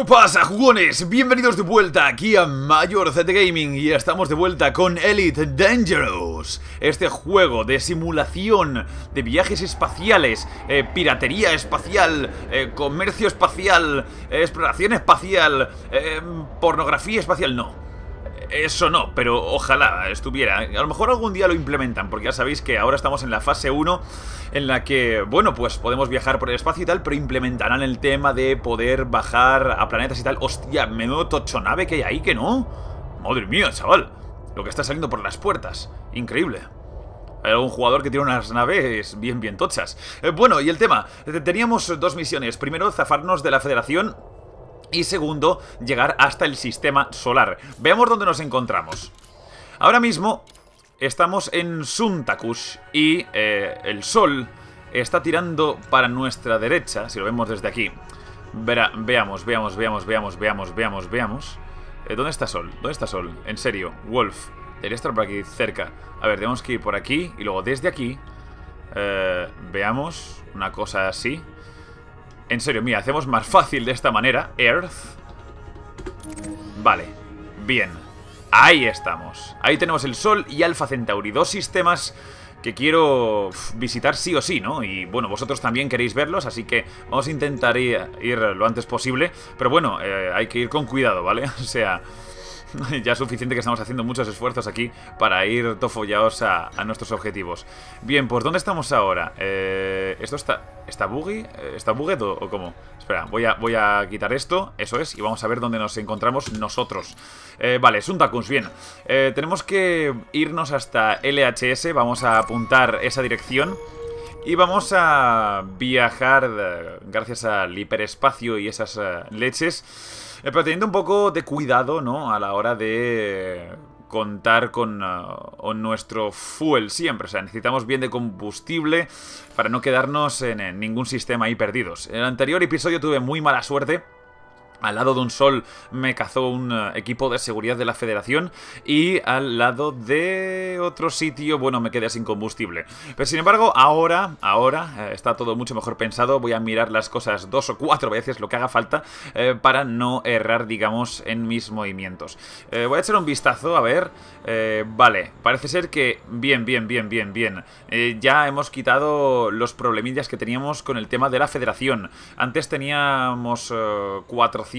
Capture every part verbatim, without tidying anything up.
¿Qué pasa, jugones? Bienvenidos de vuelta aquí a Major Z Gaming y estamos de vuelta con Elite Dangerous, este juego de simulación de viajes espaciales, eh, piratería espacial, eh, comercio espacial, eh, exploración espacial, eh, pornografía espacial. No, eso no, pero ojalá estuviera. A lo mejor algún día lo implementan, porque ya sabéis que ahora estamos en la fase uno, en la que, bueno, pues podemos viajar por el espacio y tal, pero implementarán el tema de poder bajar a planetas y tal. Hostia, menudo tochonave que hay ahí, que no. Madre mía, chaval, lo que está saliendo por las puertas. Increíble. Hay algún jugador que tiene unas naves bien, bien tochas. eh, Bueno, y el tema, teníamos dos misiones. Primero, zafarnos de la Federación. Y segundo, llegar hasta el sistema solar. Veamos dónde nos encontramos. Ahora mismo estamos en Suntakush y eh, el sol está tirando para nuestra derecha, si lo vemos desde aquí. Verá, veamos, veamos, veamos, veamos, veamos, veamos, veamos. Eh, ¿Dónde está Sol? ¿Dónde está Sol? En serio, Wolf. Debería estar por aquí cerca. A ver, tenemos que ir por aquí y luego desde aquí eh, veamos una cosa así. En serio, mira, hacemos más fácil de esta manera. Earth. Vale, bien. Ahí estamos. Ahí tenemos el Sol y Alpha Centauri. Dos sistemas que quiero visitar sí o sí, ¿no? Y bueno, vosotros también queréis verlos, así que vamos a intentar ir, ir lo antes posible. Pero bueno, eh, hay que ir con cuidado, ¿vale? O sea, ya es suficiente que estamos haciendo muchos esfuerzos aquí para ir tofollados a, a nuestros objetivos. Bien, pues ¿dónde estamos ahora? Eh, ¿Esto está... ¿Está buggy? ¿Está bugged o, o cómo? Espera, voy a, voy a quitar esto. Eso es, y vamos a ver dónde nos encontramos nosotros. eh, Vale, Suntakush, bien. eh, Tenemos que irnos hasta L H S. Vamos a apuntar esa dirección y vamos a viajar eh, gracias al hiperespacio y esas eh, leches, eh, pero teniendo un poco de cuidado, ¿no? A la hora de contar con, uh, con nuestro fuel siempre. O sea, necesitamos bien de combustible para no quedarnos en, en ningún sistema ahí perdidos. En el anterior episodio tuve muy mala suerte. Al lado de un Sol me cazó un uh, equipo de seguridad de la Federación y al lado de otro sitio, bueno, me quedé sin combustible. Pero sin embargo, ahora, ahora eh, está todo mucho mejor pensado. Voy a mirar las cosas dos o cuatro veces, lo que haga falta, eh, para no errar, digamos, en mis movimientos. Eh, voy a echar un vistazo, a ver. Eh, vale, parece ser que bien, bien, bien, bien, bien. Eh, ya hemos quitado los problemillas que teníamos con el tema de la Federación. Antes teníamos uh, cuatrocientos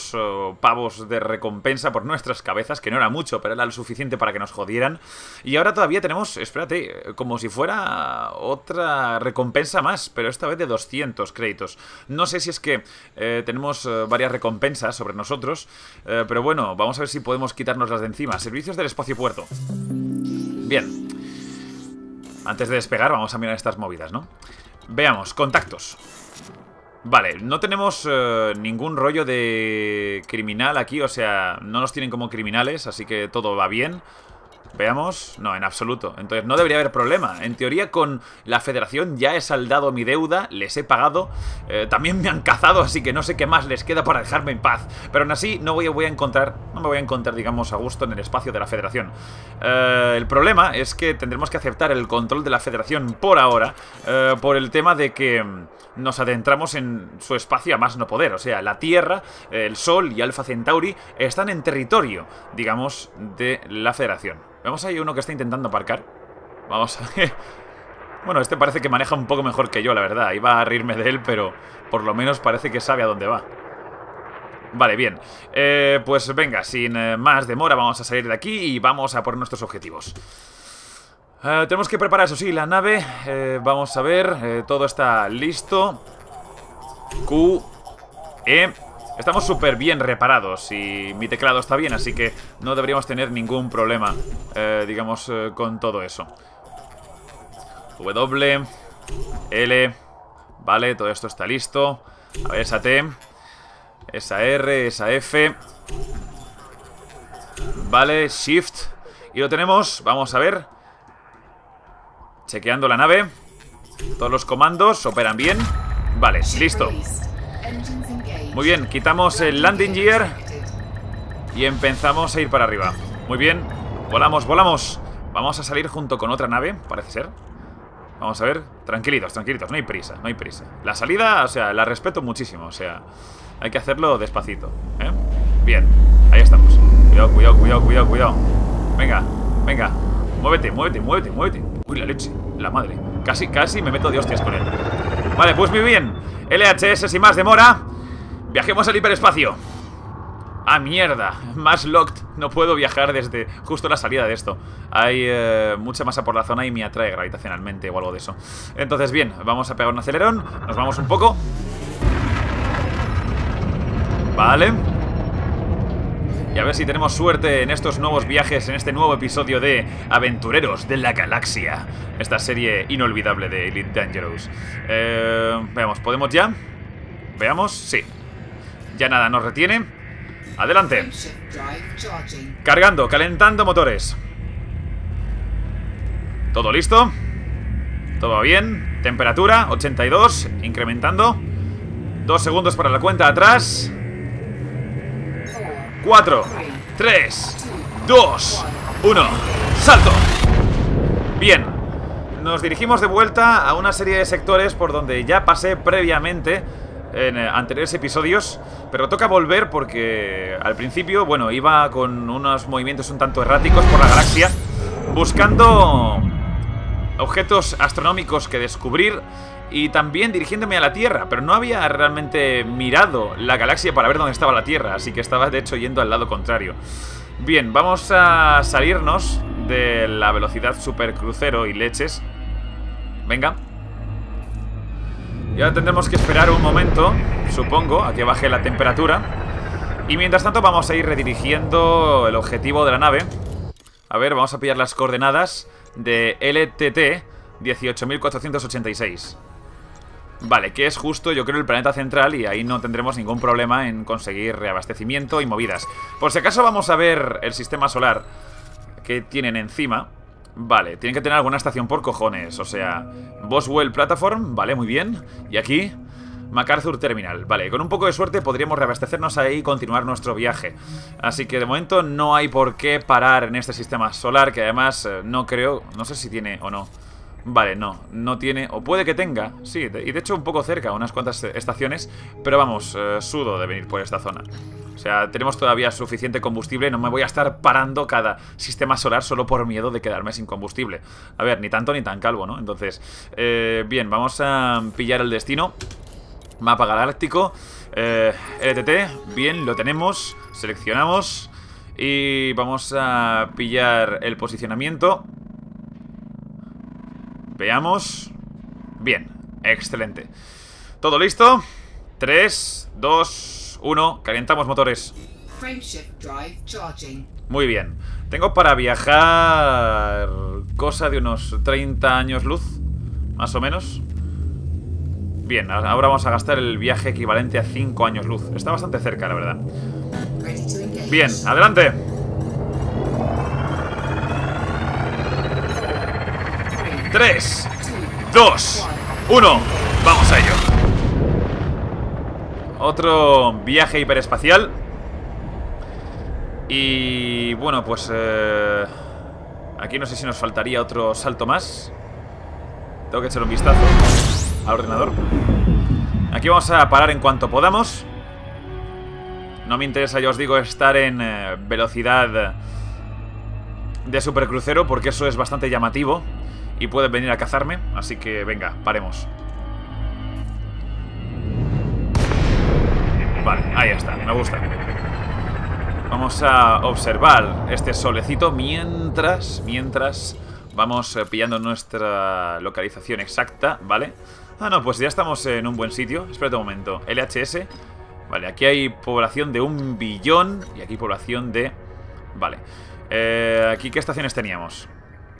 pavos de recompensa por nuestras cabezas, que no era mucho, pero era lo suficiente para que nos jodieran. Y ahora todavía tenemos, espérate, como si fuera otra recompensa más, pero esta vez de doscientos créditos. No sé si es que eh, tenemos eh, varias recompensas sobre nosotros, eh, pero bueno, vamos a ver si podemos quitarnos las de encima. Servicios del espacio puerto. Bien. Antes de despegar vamos a mirar estas movidas, ¿no? Veamos, contactos. Vale, no tenemos uh, ningún rollo de criminal aquí, o sea, no nos tienen como criminales, así que todo va bien. Veamos, no, en absoluto. Entonces no debería haber problema. En teoría con la Federación ya he saldado mi deuda, les he pagado, eh, también me han cazado, así que no sé qué más les queda para dejarme en paz. Pero aún así no voy a, voy a encontrar, no me voy a encontrar, digamos, a gusto en el espacio de la Federación. eh, El problema es que tendremos que aceptar el control de la Federación por ahora, eh, por el tema de que nos adentramos en su espacio a más no poder. O sea, la Tierra, el Sol y Alpha Centauri están en territorio, digamos, de la Federación. Vemos ahí uno que está intentando aparcar. Vamos a ver. Bueno, este parece que maneja un poco mejor que yo, la verdad. Iba a reírme de él, pero por lo menos parece que sabe a dónde va. Vale, bien. eh, Pues venga, sin eh, más demora vamos a salir de aquí y vamos a por nuestros objetivos. eh, Tenemos que preparar, eso sí, la nave. eh, Vamos a ver, eh, todo está listo. Q, E. Estamos súper bien reparados y mi teclado está bien, así que no deberíamos tener ningún problema, eh, digamos, eh, con todo eso. W, L, vale, todo esto está listo. A ver, esa T, esa R, esa F. Vale, Shift. Y lo tenemos, vamos a ver. Chequeando la nave. Todos los comandos operan bien. Vale, listo. Muy bien, quitamos el landing gear y empezamos a ir para arriba. Muy bien, volamos, volamos. Vamos a salir junto con otra nave, parece ser. Vamos a ver. Tranquilitos, tranquilitos, no hay prisa, no hay prisa. La salida, o sea, la respeto muchísimo. O sea, hay que hacerlo despacito, ¿eh? Bien, ahí estamos. Cuidado, cuidado, cuidado, cuidado, cuidado. Venga, venga. Muévete, muévete, muévete, muévete. Uy, la leche, la madre. Casi, casi me meto de hostias con él. Vale, pues muy bien. L H S sin más demora. Viajemos al hiperespacio. ¡Ah, mierda! Más locked. No puedo viajar desde justo la salida de esto. Hay eh, mucha masa por la zona y me atrae gravitacionalmente o algo de eso. Entonces, bien, vamos a pegar un acelerón. Nos vamos un poco. Vale. Y a ver si tenemos suerte en estos nuevos viajes, en este nuevo episodio de Aventureros de la Galaxia. Esta serie inolvidable de Elite Dangerous. Eh, veamos, ¿podemos ya? Veamos, sí. Ya nada nos retiene. Adelante. Cargando, calentando motores. ¿Todo listo? ¿Todo bien? Temperatura, ochenta y dos. Incrementando. Dos segundos para la cuenta atrás. Cuatro, tres, dos, uno. ¡Salto! Bien. Nos dirigimos de vuelta a una serie de sectores por donde ya pasé previamente en anteriores episodios, pero toca volver porque al principio, bueno, iba con unos movimientos un tanto erráticos por la galaxia, buscando objetos astronómicos que descubrir y también dirigiéndome a la Tierra, pero no había realmente mirado la galaxia para ver dónde estaba la Tierra, así que estaba de hecho yendo al lado contrario. Bien, vamos a salirnos de la velocidad supercrucero y leches. Venga. Y ahora tendremos que esperar un momento, supongo, a que baje la temperatura. Y mientras tanto vamos a ir redirigiendo el objetivo de la nave. A ver, vamos a pillar las coordenadas de L T T dieciocho mil cuatrocientos ochenta y seis. Vale, que es justo, yo creo, el planeta central. Y ahí no tendremos ningún problema en conseguir reabastecimiento y movidas. Por si acaso vamos a ver el sistema solar que tienen encima. Vale, tienen que tener alguna estación por cojones. O sea, Boswell Platform, vale, muy bien. Y aquí, MacArthur Terminal. Vale, con un poco de suerte podríamos reabastecernos ahí y continuar nuestro viaje. Así que de momento no hay por qué parar en este sistema solar, que además eh, no creo, no sé si tiene o no. Vale, no, no tiene, o puede que tenga, sí, de, y de hecho un poco cerca, unas cuantas estaciones. Pero vamos, eh, sudo de venir por esta zona. O sea, tenemos todavía suficiente combustible. No me voy a estar parando cada sistema solar solo por miedo de quedarme sin combustible. A ver, ni tanto ni tan calvo, ¿no? Entonces, eh, bien, vamos a pillar el destino. Mapa galáctico, eh, L T T, bien, lo tenemos. Seleccionamos y vamos a pillar el posicionamiento. Veamos. Bien, excelente. ¿Todo listo? tres, dos, uno, calentamos motores. Muy bien. Tengo para viajar cosa de unos treinta años luz, más o menos. Bien, ahora vamos a gastar el viaje equivalente a cinco años luz. Está bastante cerca, la verdad. Bien, adelante. tres, dos, uno. Vamos a ello. Otro viaje hiperespacial. Y bueno, pues eh, aquí no sé si nos faltaría otro salto más. Tengo que echar un vistazo al ordenador. Aquí vamos a parar en cuanto podamos. No me interesa, ya os digo, estar en eh, velocidad de supercrucero, porque eso es bastante llamativo y pueden venir a cazarme. Así que venga, paremos. Vale, ahí está, me gusta. Vamos a observar este solecito mientras, mientras vamos eh, pillando nuestra localización exacta, ¿vale? Ah, no, pues ya estamos en un buen sitio. Espérate un momento. L H S. Vale, aquí hay población de un billón. Y aquí población de... Vale. Eh, aquí, ¿qué estaciones teníamos?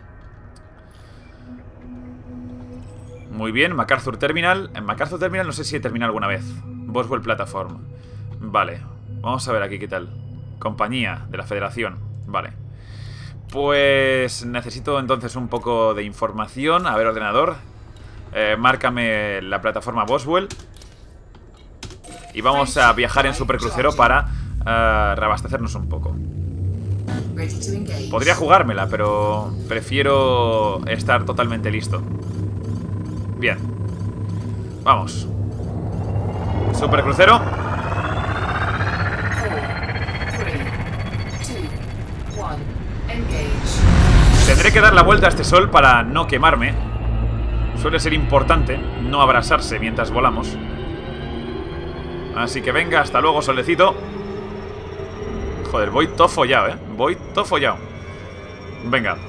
Muy bien, MacArthur Terminal. En MacArthur Terminal no sé si he terminado alguna vez. Boswell Platform. Vale. Vamos a ver aquí qué tal. Compañía de la Federación. Vale. Pues necesito entonces un poco de información. A ver, ordenador. Eh, márcame la plataforma Boswell. Y vamos a viajar en supercrucero para uh, reabastecernos un poco. Podría jugármela, pero prefiero estar totalmente listo. Bien. Vamos. Supercrucero. Tendré que dar la vuelta a este sol para no quemarme. Suele ser importante no abrasarse mientras volamos. Así que venga, hasta luego, solecito. Joder, voy todo follado, eh Voy todo follado. Venga.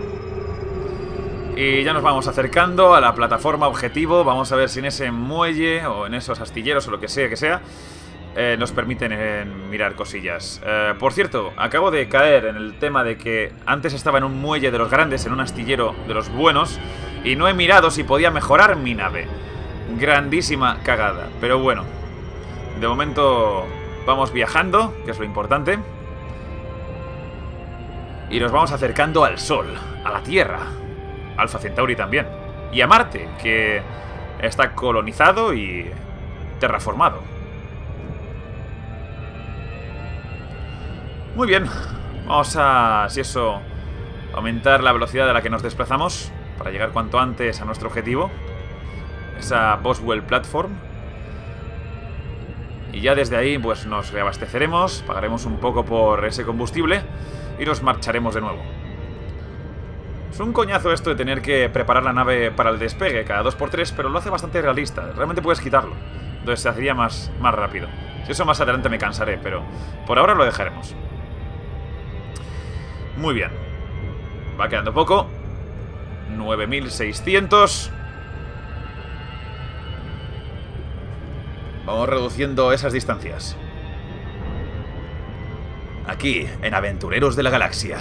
Y ya nos vamos acercando a la plataforma objetivo. Vamos a ver si en ese muelle o en esos astilleros o lo que sea que sea eh, nos permiten eh, mirar cosillas. eh, Por cierto, acabo de caer en el tema de que antes estaba en un muelle de los grandes, en un astillero de los buenos, y no he mirado si podía mejorar mi nave. Grandísima cagada. Pero bueno, de momento vamos viajando, que es lo importante. Y nos vamos acercando al Sol, a la Tierra, Alpha Centauri también, y a Marte, que está colonizado y terraformado. Muy bien. Vamos a, si eso, aumentar la velocidad a la que nos desplazamos para llegar cuanto antes a nuestro objetivo, esa Boswell Platform. Y ya desde ahí pues nos reabasteceremos, pagaremos un poco por ese combustible y nos marcharemos de nuevo. Es un coñazo esto de tener que preparar la nave para el despegue cada dos por tres, pero lo hace bastante realista. Realmente puedes quitarlo, entonces se hacería más, más rápido. Si eso más adelante me cansaré, pero por ahora lo dejaremos. Muy bien. Va quedando poco. nueve mil seiscientos. Vamos reduciendo esas distancias. Aquí, en Aventureros de la Galaxia.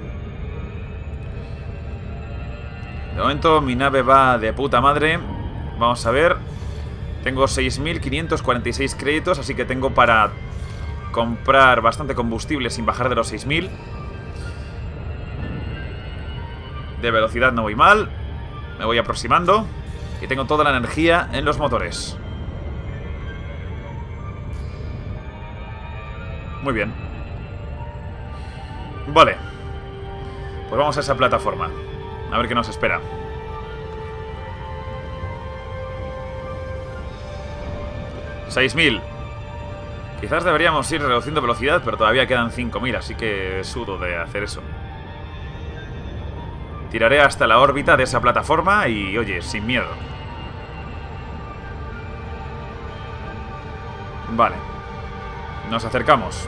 De momento mi nave va de puta madre. Vamos a ver. Tengo seis mil quinientos cuarenta y seis créditos, así que tengo para comprar bastante combustible sin bajar de los seis mil. De velocidad no voy mal. Me voy aproximando. Y tengo toda la energía en los motores. Muy bien. Vale. Pues vamos a esa plataforma. A ver qué nos espera. seis mil. Quizás deberíamos ir reduciendo velocidad, pero todavía quedan cinco mil, así que sudo de hacer eso. Tiraré hasta la órbita de esa plataforma y, oye, sin miedo. Vale. Nos acercamos.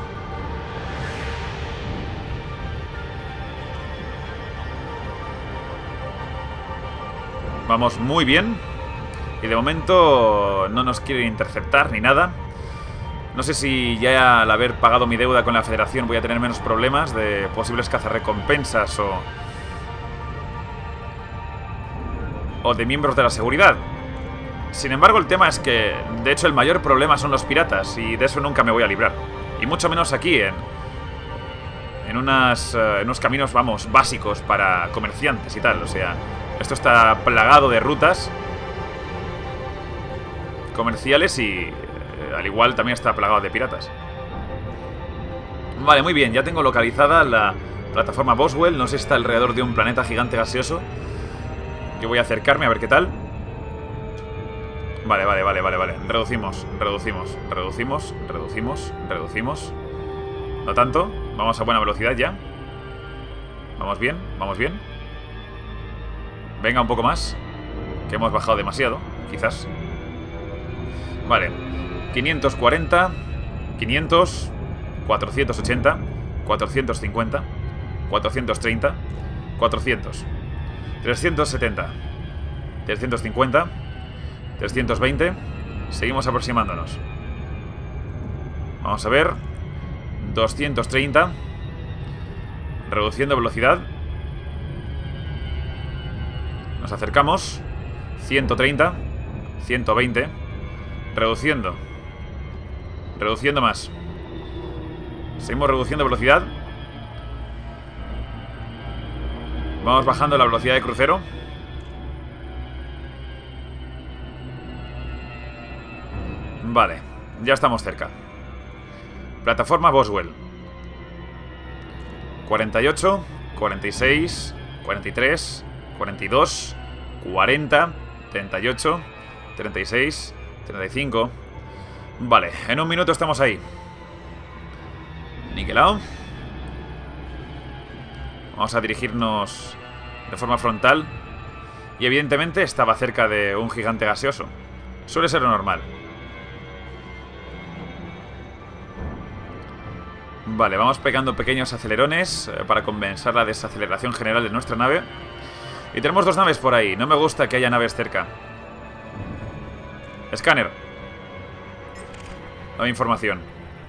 Vamos muy bien. Y de momento no nos quieren interceptar ni nada. No sé si ya al haber pagado mi deuda con la Federación voy a tener menos problemas de posibles cazarrecompensas o... o de miembros de la seguridad. Sin embargo, el tema es que, de hecho, el mayor problema son los piratas, y de eso nunca me voy a librar. Y mucho menos aquí, en, en, unas, uh, en unos caminos, vamos, básicos para comerciantes y tal. O sea, esto está plagado de rutas comerciales y, eh, al igual, también está plagado de piratas. Vale, muy bien, ya tengo localizada la plataforma Boswell. No sé si está alrededor de un planeta gigante gaseoso. Yo voy a acercarme a ver qué tal. Vale, vale, vale, vale, vale. Reducimos, reducimos, reducimos, reducimos, reducimos. No tanto. Vamos a buena velocidad ya. Vamos bien, vamos bien. Venga, un poco más. Que hemos bajado demasiado, quizás. Vale. quinientos cuarenta. quinientos. cuatrocientos ochenta. cuatrocientos cincuenta. cuatrocientos treinta. cuatrocientos. trescientos setenta. trescientos cincuenta. trescientos veinte. Seguimos aproximándonos. Vamos a ver. doscientos treinta. Reduciendo velocidad. Nos acercamos. ciento treinta. ciento veinte. Reduciendo. Reduciendo más. Seguimos reduciendo velocidad. Vamos bajando la velocidad de crucero. Vale, ya estamos cerca. Plataforma Boswell. cuarenta y ocho, cuarenta y seis, cuarenta y tres, cuarenta y dos, cuarenta, treinta y ocho, treinta y seis, treinta y cinco. Vale, en un minuto estamos ahí. Niquelado. Vamos a dirigirnos de forma frontal. Y evidentemente estaba cerca de un gigante gaseoso. Suele ser lo normal. Vale, vamos pegando pequeños acelerones eh, para compensar la desaceleración general de nuestra nave. Y tenemos dos naves por ahí. No me gusta que haya naves cerca. Escáner. Nueva información.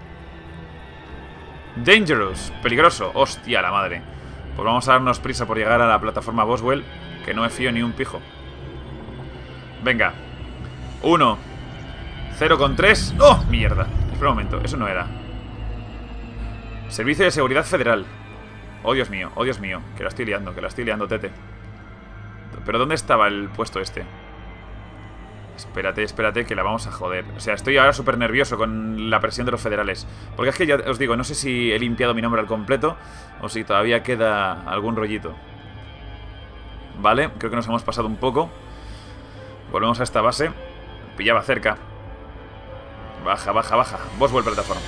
Dangerous. Peligroso. Hostia, la madre. Pues vamos a darnos prisa por llegar a la plataforma Boswell, que no me fío ni un pijo. Venga. Uno. Cero con tres. ¡Oh! Mierda. Espera un momento. Eso no era. Servicio de Seguridad Federal. Oh, Dios mío. Oh, Dios mío. Que la estoy liando. Que la estoy liando, tete. ¿Pero dónde estaba el puesto este? Espérate, espérate, que la vamos a joder. O sea, estoy ahora súper nervioso con la presión de los federales. Porque es que ya os digo, no sé si he limpiado mi nombre al completo o si todavía queda algún rollito. Vale, creo que nos hemos pasado un poco. Volvemos a esta base. Pillaba cerca. Baja, baja, baja. Boswell plataforma.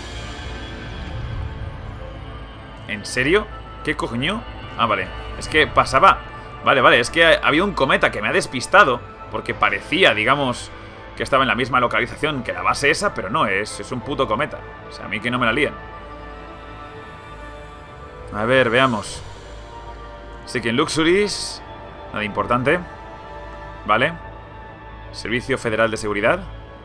¿En serio? ¿Qué coño? Ah, vale. Es que pasaba... Vale, vale, es que ha habido un cometa que me ha despistado. Porque parecía, digamos, que estaba en la misma localización que la base esa, pero no, es, es un puto cometa. O sea, a mí que no me la líen. A ver, veamos. Seeking Luxuries. Nada importante. Vale. Servicio Federal de Seguridad.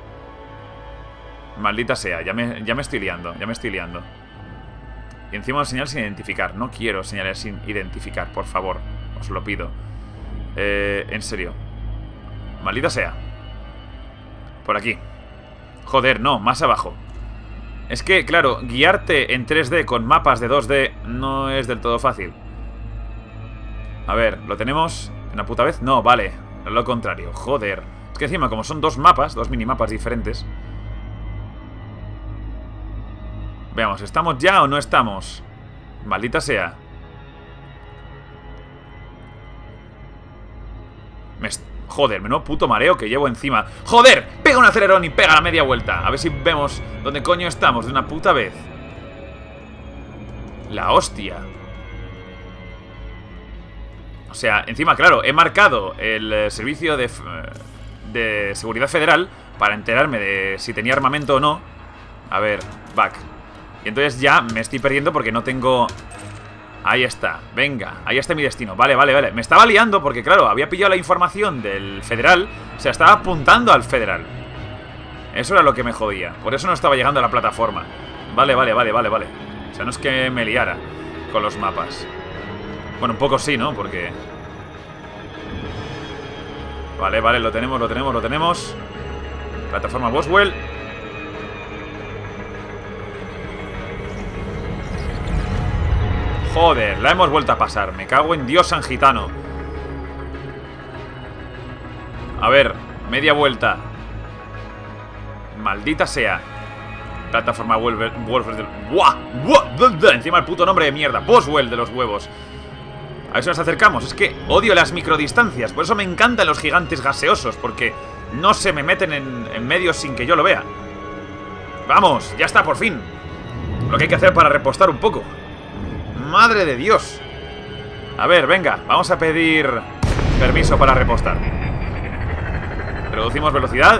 Maldita sea, ya me, ya me estoy liando, ya me estoy liando. Y encima una señal sin identificar. No quiero señales sin identificar, por favor. Os lo pido. Eh, en serio. Maldita sea. Por aquí. Joder, no, más abajo. Es que, claro, guiarte en tres D con mapas de dos D no es del todo fácil. A ver, ¿lo tenemos una puta vez? No, vale, lo contrario, joder. Es que encima, como son dos mapas, dos minimapas diferentes. Veamos, ¿estamos ya o no estamos? Maldita sea. Me... Joder, menudo puto mareo que llevo encima. ¡Joder! Pega un acelerón y pega la media vuelta. A ver si vemos dónde coño estamos de una puta vez. La hostia. O sea, encima, claro, he marcado el eh, servicio de, de seguridad federal para enterarme de si tenía armamento o no. A ver, back. Y entonces ya me estoy perdiendo porque no tengo... Ahí está, venga, ahí está mi destino. Vale, vale, vale, me estaba liando porque claro, había pillado la información del federal. O sea, estaba apuntando al federal. Eso era lo que me jodía. Por eso no estaba llegando a la plataforma. Vale, vale, vale, vale, vale. O sea, no es que me liara con los mapas. Bueno, un poco sí, ¿no? Porque... Vale, vale, lo tenemos, lo tenemos, lo tenemos. Plataforma Boswell. Joder, la hemos vuelto a pasar. Me cago en Dios San Gitano. A ver, media vuelta. Maldita sea. Plataforma Boswell. ¡Buah! ¡Buah! Encima el puto nombre de mierda. Boswell de los huevos. A ver si nos acercamos. Es que odio las microdistancias. Por eso me encantan los gigantes gaseosos. Porque no se me meten en, en medio sin que yo lo vea. Vamos, ya está, por fin. Lo que hay que hacer para repostar un poco. ¡Madre de Dios! A ver, venga, vamos a pedir permiso para repostar. Reducimos velocidad.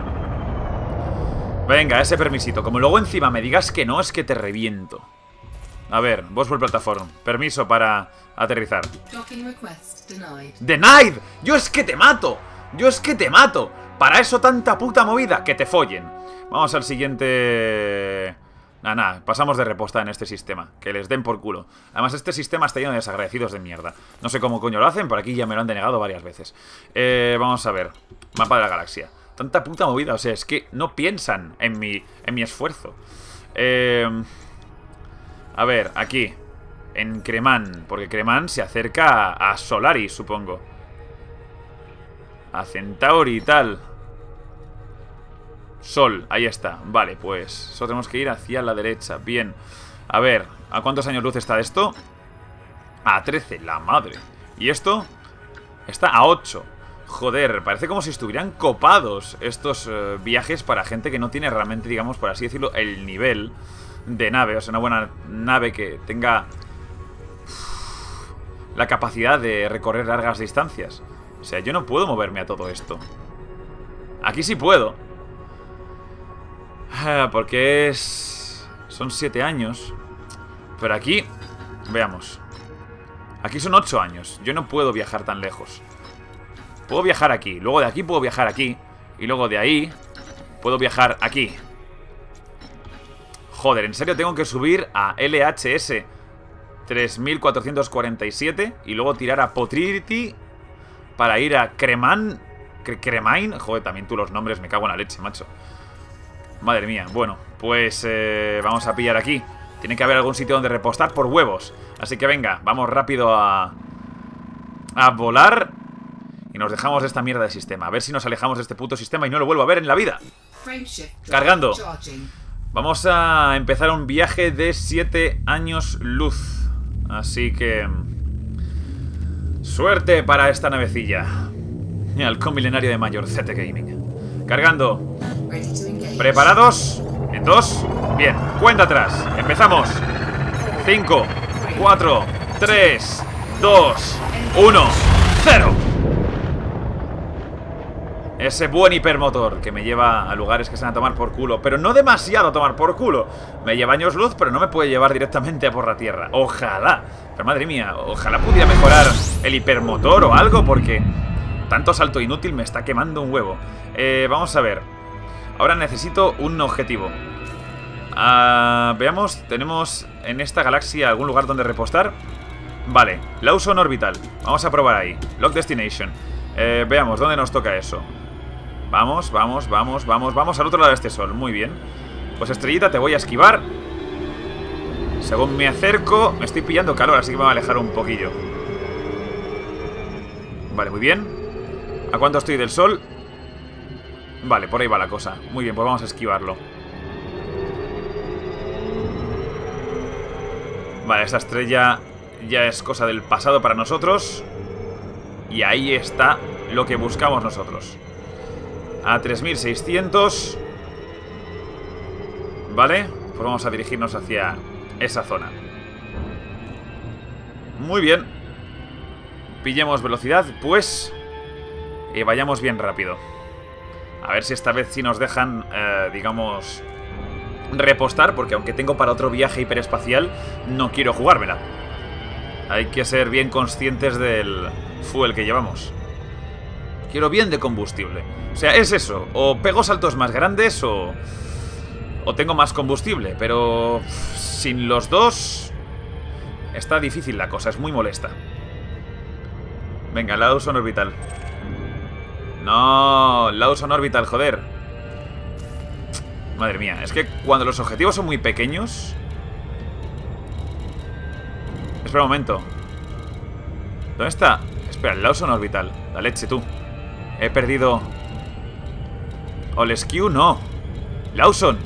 Venga, ese permisito. Como luego encima me digas que no, es que te reviento. A ver, Boswell Platform. Permiso para aterrizar. ¡Denied! ¡Yo es que te mato! ¡Yo es que te mato! Para eso tanta puta movida. Que te follen. Vamos al siguiente... Nada, nada, pasamos de reposta en este sistema. Que les den por culo. Además, este sistema está lleno de desagradecidos de mierda. No sé cómo coño lo hacen, por aquí ya me lo han denegado varias veces. Eh, vamos a ver. Mapa de la galaxia. Tanta puta movida, o sea, es que no piensan en mi, en mi esfuerzo. Eh, a ver, aquí. En Cremán, porque Cremán se acerca a, a Solaris, supongo. A Centauri y tal. Sol, ahí está. Vale, pues solo tenemos que ir hacia la derecha. Bien, a ver, ¿a cuántos años luz está esto? A trece, la madre. ¿Y esto? Está a ocho. Joder, parece como si estuvieran copados estos uh, viajes para gente que no tiene realmente, digamos, por así decirlo, el nivel de nave. O sea, una buena nave que tenga uf, la capacidad de recorrer largas distancias. O sea, yo no puedo moverme a todo esto. Aquí sí puedo. Ah, porque es... Son siete años. Pero aquí... Veamos. Aquí son ocho años. Yo no puedo viajar tan lejos. Puedo viajar aquí. Luego de aquí puedo viajar aquí. Y luego de ahí puedo viajar aquí. Joder, ¿en serio tengo que subir a L H S tres mil cuatrocientos cuarenta y siete y luego tirar a Potriti para ir a Creman... Cre Cremain? Joder, también tú los nombres, me cago en la leche, macho. Madre mía, bueno, pues eh, vamos a pillar aquí. Tiene que haber algún sitio donde repostar por huevos. Así que venga, vamos rápido a... A volar. Y nos dejamos de esta mierda de sistema. A ver si nos alejamos de este puto sistema y no lo vuelvo a ver en la vida. Cargando. Vamos a empezar un viaje de siete años luz. Así que... Suerte para esta navecilla. Halcón milenario de Mayor Z Gaming. Cargando. ¿Preparados? En dos. Bien, cuenta atrás. Empezamos. cinco, cuatro, tres, dos, uno, cero. Ese buen hipermotor que me lleva a lugares que se van a tomar por culo. Pero no demasiado a tomar por culo. Me lleva años luz, pero no me puede llevar directamente a por la tierra. Ojalá. Pero madre mía, ojalá pudiera mejorar el hipermotor o algo, porque tanto salto inútil me está quemando un huevo. eh, Vamos a ver. Ahora necesito un objetivo. uh, Veamos, tenemos en esta galaxia algún lugar donde repostar. Vale, Lawson Orbital. Vamos a probar ahí. Lock Destination. eh, Veamos, ¿dónde nos toca eso? Vamos, vamos, vamos, vamos, vamos al otro lado de este sol, muy bien. Pues estrellita, te voy a esquivar. Según me acerco, me estoy pillando calor, así que me voy a alejar un poquillo. Vale, muy bien. ¿A cuánto estoy del sol? Vale, por ahí va la cosa. Muy bien, pues vamos a esquivarlo. Vale, esta estrella ya es cosa del pasado para nosotros. Y ahí está lo que buscamos nosotros. A tres mil seiscientos. Vale, pues vamos a dirigirnos hacia esa zona. Muy bien. Pillemos velocidad, pues. Y vayamos bien rápido. A ver si esta vez sí nos dejan, eh, digamos, repostar. Porque aunque tengo para otro viaje hiperespacial, no quiero jugármela. Hay que ser bien conscientes del fuel que llevamos. Quiero bien de combustible. O sea, es eso. O pego saltos más grandes o... O tengo más combustible. Pero uff, sin los dos... Está difícil la cosa, es muy molesta. Venga, Lawson Orbital. No, Lawson Orbital, joder. Madre mía, es que cuando los objetivos son muy pequeños... Espera un momento. ¿Dónde está? Espera, el Lawson Orbital. La leche, tú. He perdido... Olescu, no. Lawson.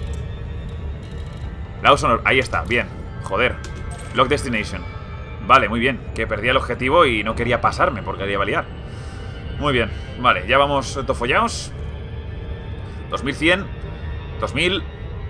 Lawson, ahí está, bien. Joder. Lock Destination. Vale, muy bien. Que perdí el objetivo y no quería pasarme porque quería liar. Muy bien. Vale, ya vamos tofollaos. dos mil cien. dos mil.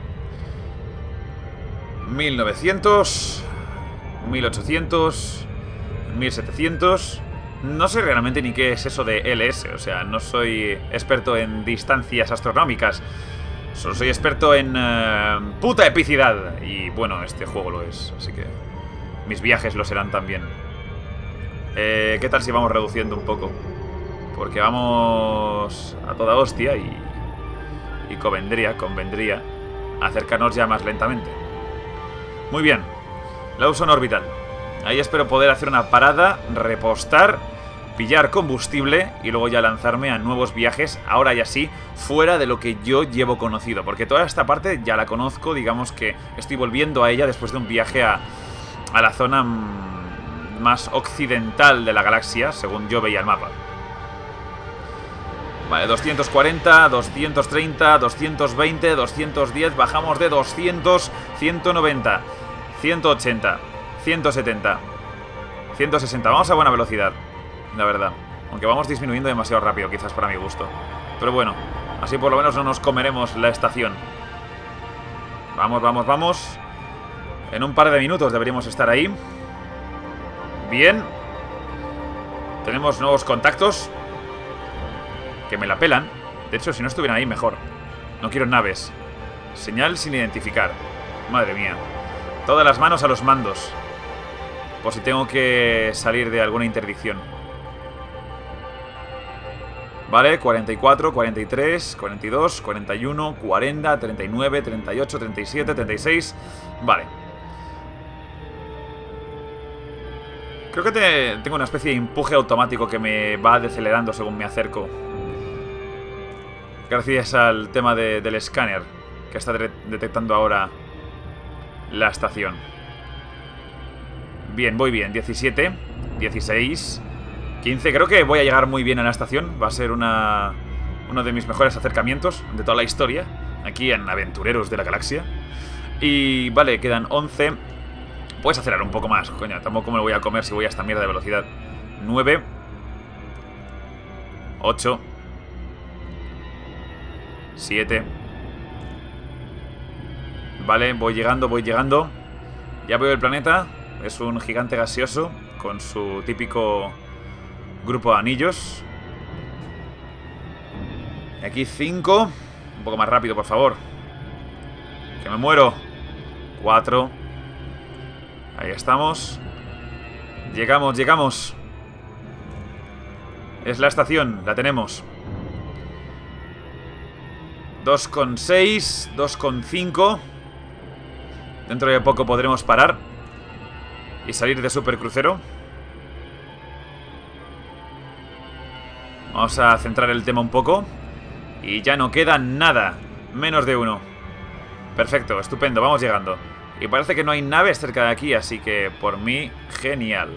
mil novecientos. mil ochocientos. mil setecientos. No sé realmente ni qué es eso de L S. O sea, no soy experto en distancias astronómicas. Solo soy experto en uh, puta epicidad. Y bueno, este juego lo es. Así que mis viajes lo serán también. eh, ¿Qué tal si vamos reduciendo un poco? Porque vamos a toda hostia. Y, y convendría, convendría acercarnos ya más lentamente. Muy bien. Lawson Orbital. Ahí espero poder hacer una parada, repostar, pillar combustible y luego ya lanzarme a nuevos viajes, ahora y así, fuera de lo que yo llevo conocido. Porque toda esta parte ya la conozco, digamos que estoy volviendo a ella después de un viaje a, a la zona más occidental de la galaxia, según yo veía el mapa. Vale, doscientos cuarenta, doscientos treinta, doscientos veinte, doscientos diez, bajamos de doscientos, ciento noventa, ciento ochenta... ciento setenta, ciento sesenta. Vamos a buena velocidad, la verdad. Aunque vamos disminuyendo demasiado rápido, quizás para mi gusto. Pero bueno, así por lo menos no nos comeremos la estación. Vamos, vamos, vamos. En un par de minutos deberíamos estar ahí. Bien. Tenemos nuevos contactos que me la pelan. De hecho, si no estuvieran ahí, mejor. No quiero naves. Señal sin identificar. Madre mía. Todas las manos a los mandos. Por si tengo que salir de alguna interdicción. Vale, cuarenta y cuatro, cuarenta y tres, cuarenta y dos, cuarenta y uno, cuarenta, treinta y nueve, treinta y ocho, treinta y siete, treinta y seis. Vale. Creo que te, tengo una especie de empuje automático que me va decelerando según me acerco. Gracias al tema de, del escáner que está de, detectando ahora la estación. Bien, voy bien. diecisiete, dieciséis, quince. Creo que voy a llegar muy bien a la estación. Va a ser una, uno de mis mejores acercamientos de toda la historia aquí en Aventureros de la Galaxia. Y vale, quedan once. Puedes acelerar un poco más, coño. Tampoco me lo voy a comer si voy a esta mierda de velocidad. nueve, ocho, siete. Vale, voy llegando, voy llegando. Ya veo el planeta. Es un gigante gaseoso con su típico grupo de anillos. Aquí cinco. Un poco más rápido, por favor. Que me muero. cuatro. Ahí estamos. Llegamos, llegamos. Es la estación, la tenemos. dos coma seis, dos coma cinco. Dentro de poco podremos parar y salir de supercrucero. Vamos a centrar el tema un poco. Y ya no queda nada. Menos de uno. Perfecto, estupendo, vamos llegando. Y parece que no hay naves cerca de aquí, así que por mí, genial.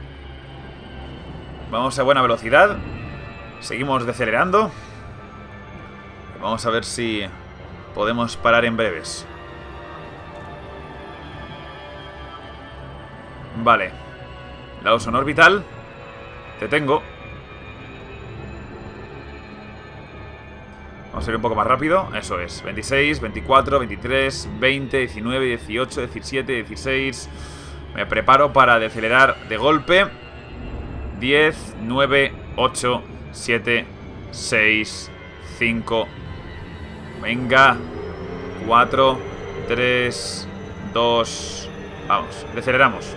Vamos a buena velocidad. Seguimos decelerando. Vamos a ver si podemos parar en breves. Vale. Lawson Orbital. Te tengo. Vamos a ir un poco más rápido. Eso es. veintiséis, veinticuatro, veintitrés, veinte, diecinueve, dieciocho, diecisiete, dieciséis. Me preparo para decelerar de golpe. diez, nueve, ocho, siete, seis, cinco. Venga. cuatro, tres, dos. Vamos, deceleramos.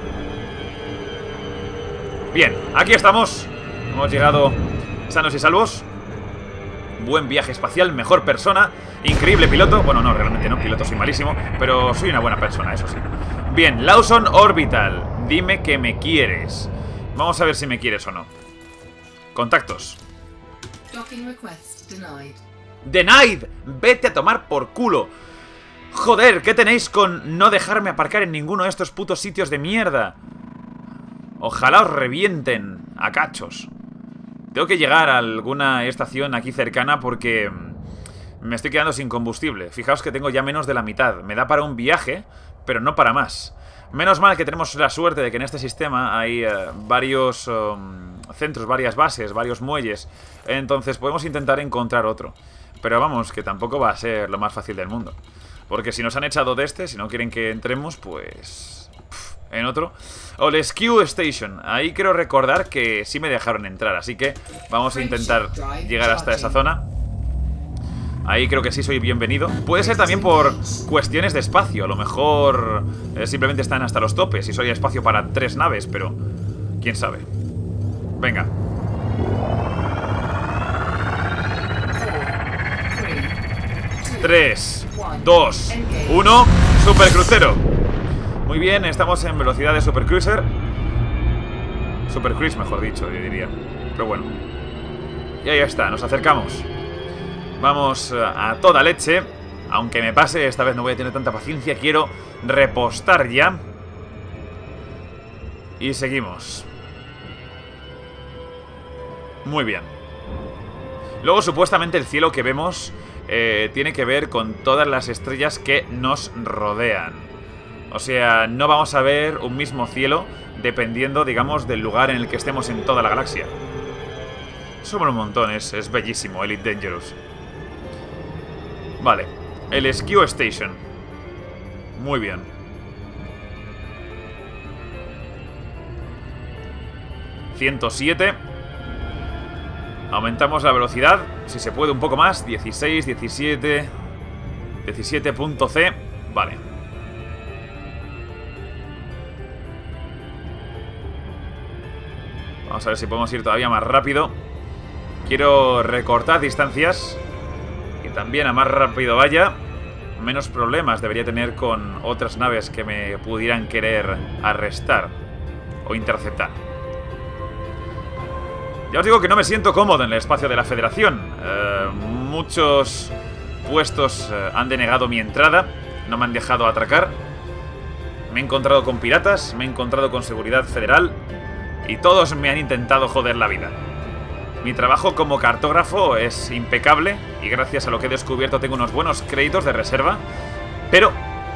Bien, aquí estamos. Hemos llegado sanos y salvos. Buen viaje espacial, mejor persona. Increíble piloto. Bueno, no, realmente no, piloto soy malísimo, pero soy una buena persona, eso sí. Bien, Lawson Orbital. Dime que me quieres. Vamos a ver si me quieres o no. Contactos. Docking request denied. Denied. Vete a tomar por culo. Joder, ¿qué tenéis con no dejarme aparcar en ninguno de estos putos sitios de mierda? Ojalá os revienten a cachos. Tengo que llegar a alguna estación aquí cercana porque me estoy quedando sin combustible. Fijaos que tengo ya menos de la mitad. Me da para un viaje, pero no para más. Menos mal que tenemos la suerte de que en este sistema hay uh, varios um, centros, varias bases, varios muelles. Entonces podemos intentar encontrar otro. Pero vamos, que tampoco va a ser lo más fácil del mundo. Porque si nos han echado de este, si no quieren que entremos, pues... Pff, en otro. Oleskew Station. Ahí quiero recordar que sí me dejaron entrar. Así que vamos a intentar llegar hasta esa zona. Ahí creo que sí soy bienvenido. Puede ser también por cuestiones de espacio. A lo mejor eh, simplemente están hasta los topes y soy espacio para tres naves, pero quién sabe. Venga. tres, dos, uno. Supercrucero. Muy bien, estamos en velocidad de Supercruiser. Supercruise, mejor dicho, yo diría. Pero bueno. Y ahí está, nos acercamos. Vamos a toda leche. Aunque me pase, esta vez no voy a tener tanta paciencia. Quiero repostar ya. Y seguimos. Muy bien. Luego, supuestamente, el cielo que vemos eh, tiene que ver con todas las estrellas que nos rodean. O sea, no vamos a ver un mismo cielo dependiendo, digamos, del lugar en el que estemos en toda la galaxia. Eso mola un montón, es, es bellísimo, Elite Dangerous. Vale, el Skew Station. Muy bien. ciento siete. Aumentamos la velocidad, si se puede un poco más. dieciséis, diecisiete. diecisiete punto C. Vale. Vamos a ver si podemos ir todavía más rápido. Quiero recortar distancias. Y también a más rápido vaya, menos problemas debería tener con otras naves que me pudieran querer arrestar o interceptar. Ya os digo que no me siento cómodo en el espacio de la Federación. Eh, muchos puestos eh, han denegado mi entrada. No me han dejado atracar. Me he encontrado con piratas. Me he encontrado con seguridad federal. Y todos me han intentado joder la vida. Mi trabajo como cartógrafo es impecable. Y gracias a lo que he descubierto tengo unos buenos créditos de reserva. Pero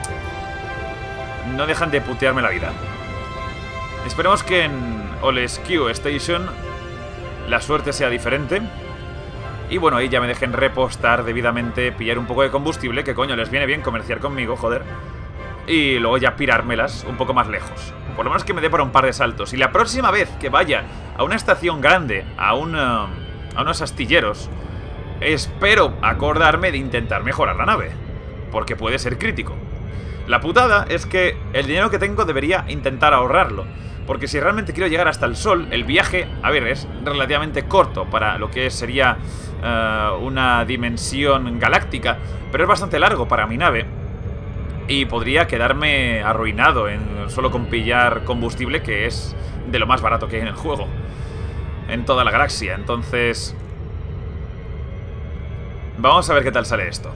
no dejan de putearme la vida. Esperemos que en Oleskew Station la suerte sea diferente. Y bueno, ahí ya me dejen repostar debidamente, pillar un poco de combustible, que coño, les viene bien comerciar conmigo, joder. Y luego ya pirármelas un poco más lejos. Por lo menos que me dé para un par de saltos. Y la próxima vez que vaya a una estación grande, a, una, a unos astilleros, espero acordarme de intentar mejorar la nave, porque puede ser crítico. La putada es que el dinero que tengo debería intentar ahorrarlo, porque si realmente quiero llegar hasta el Sol, el viaje, a ver, es relativamente corto para lo que sería uh, una dimensión galáctica, pero es bastante largo para mi nave. Y podría quedarme arruinado en solo con pillar combustible, que es de lo más barato que hay en el juego, en toda la galaxia. Entonces, vamos a ver qué tal sale esto.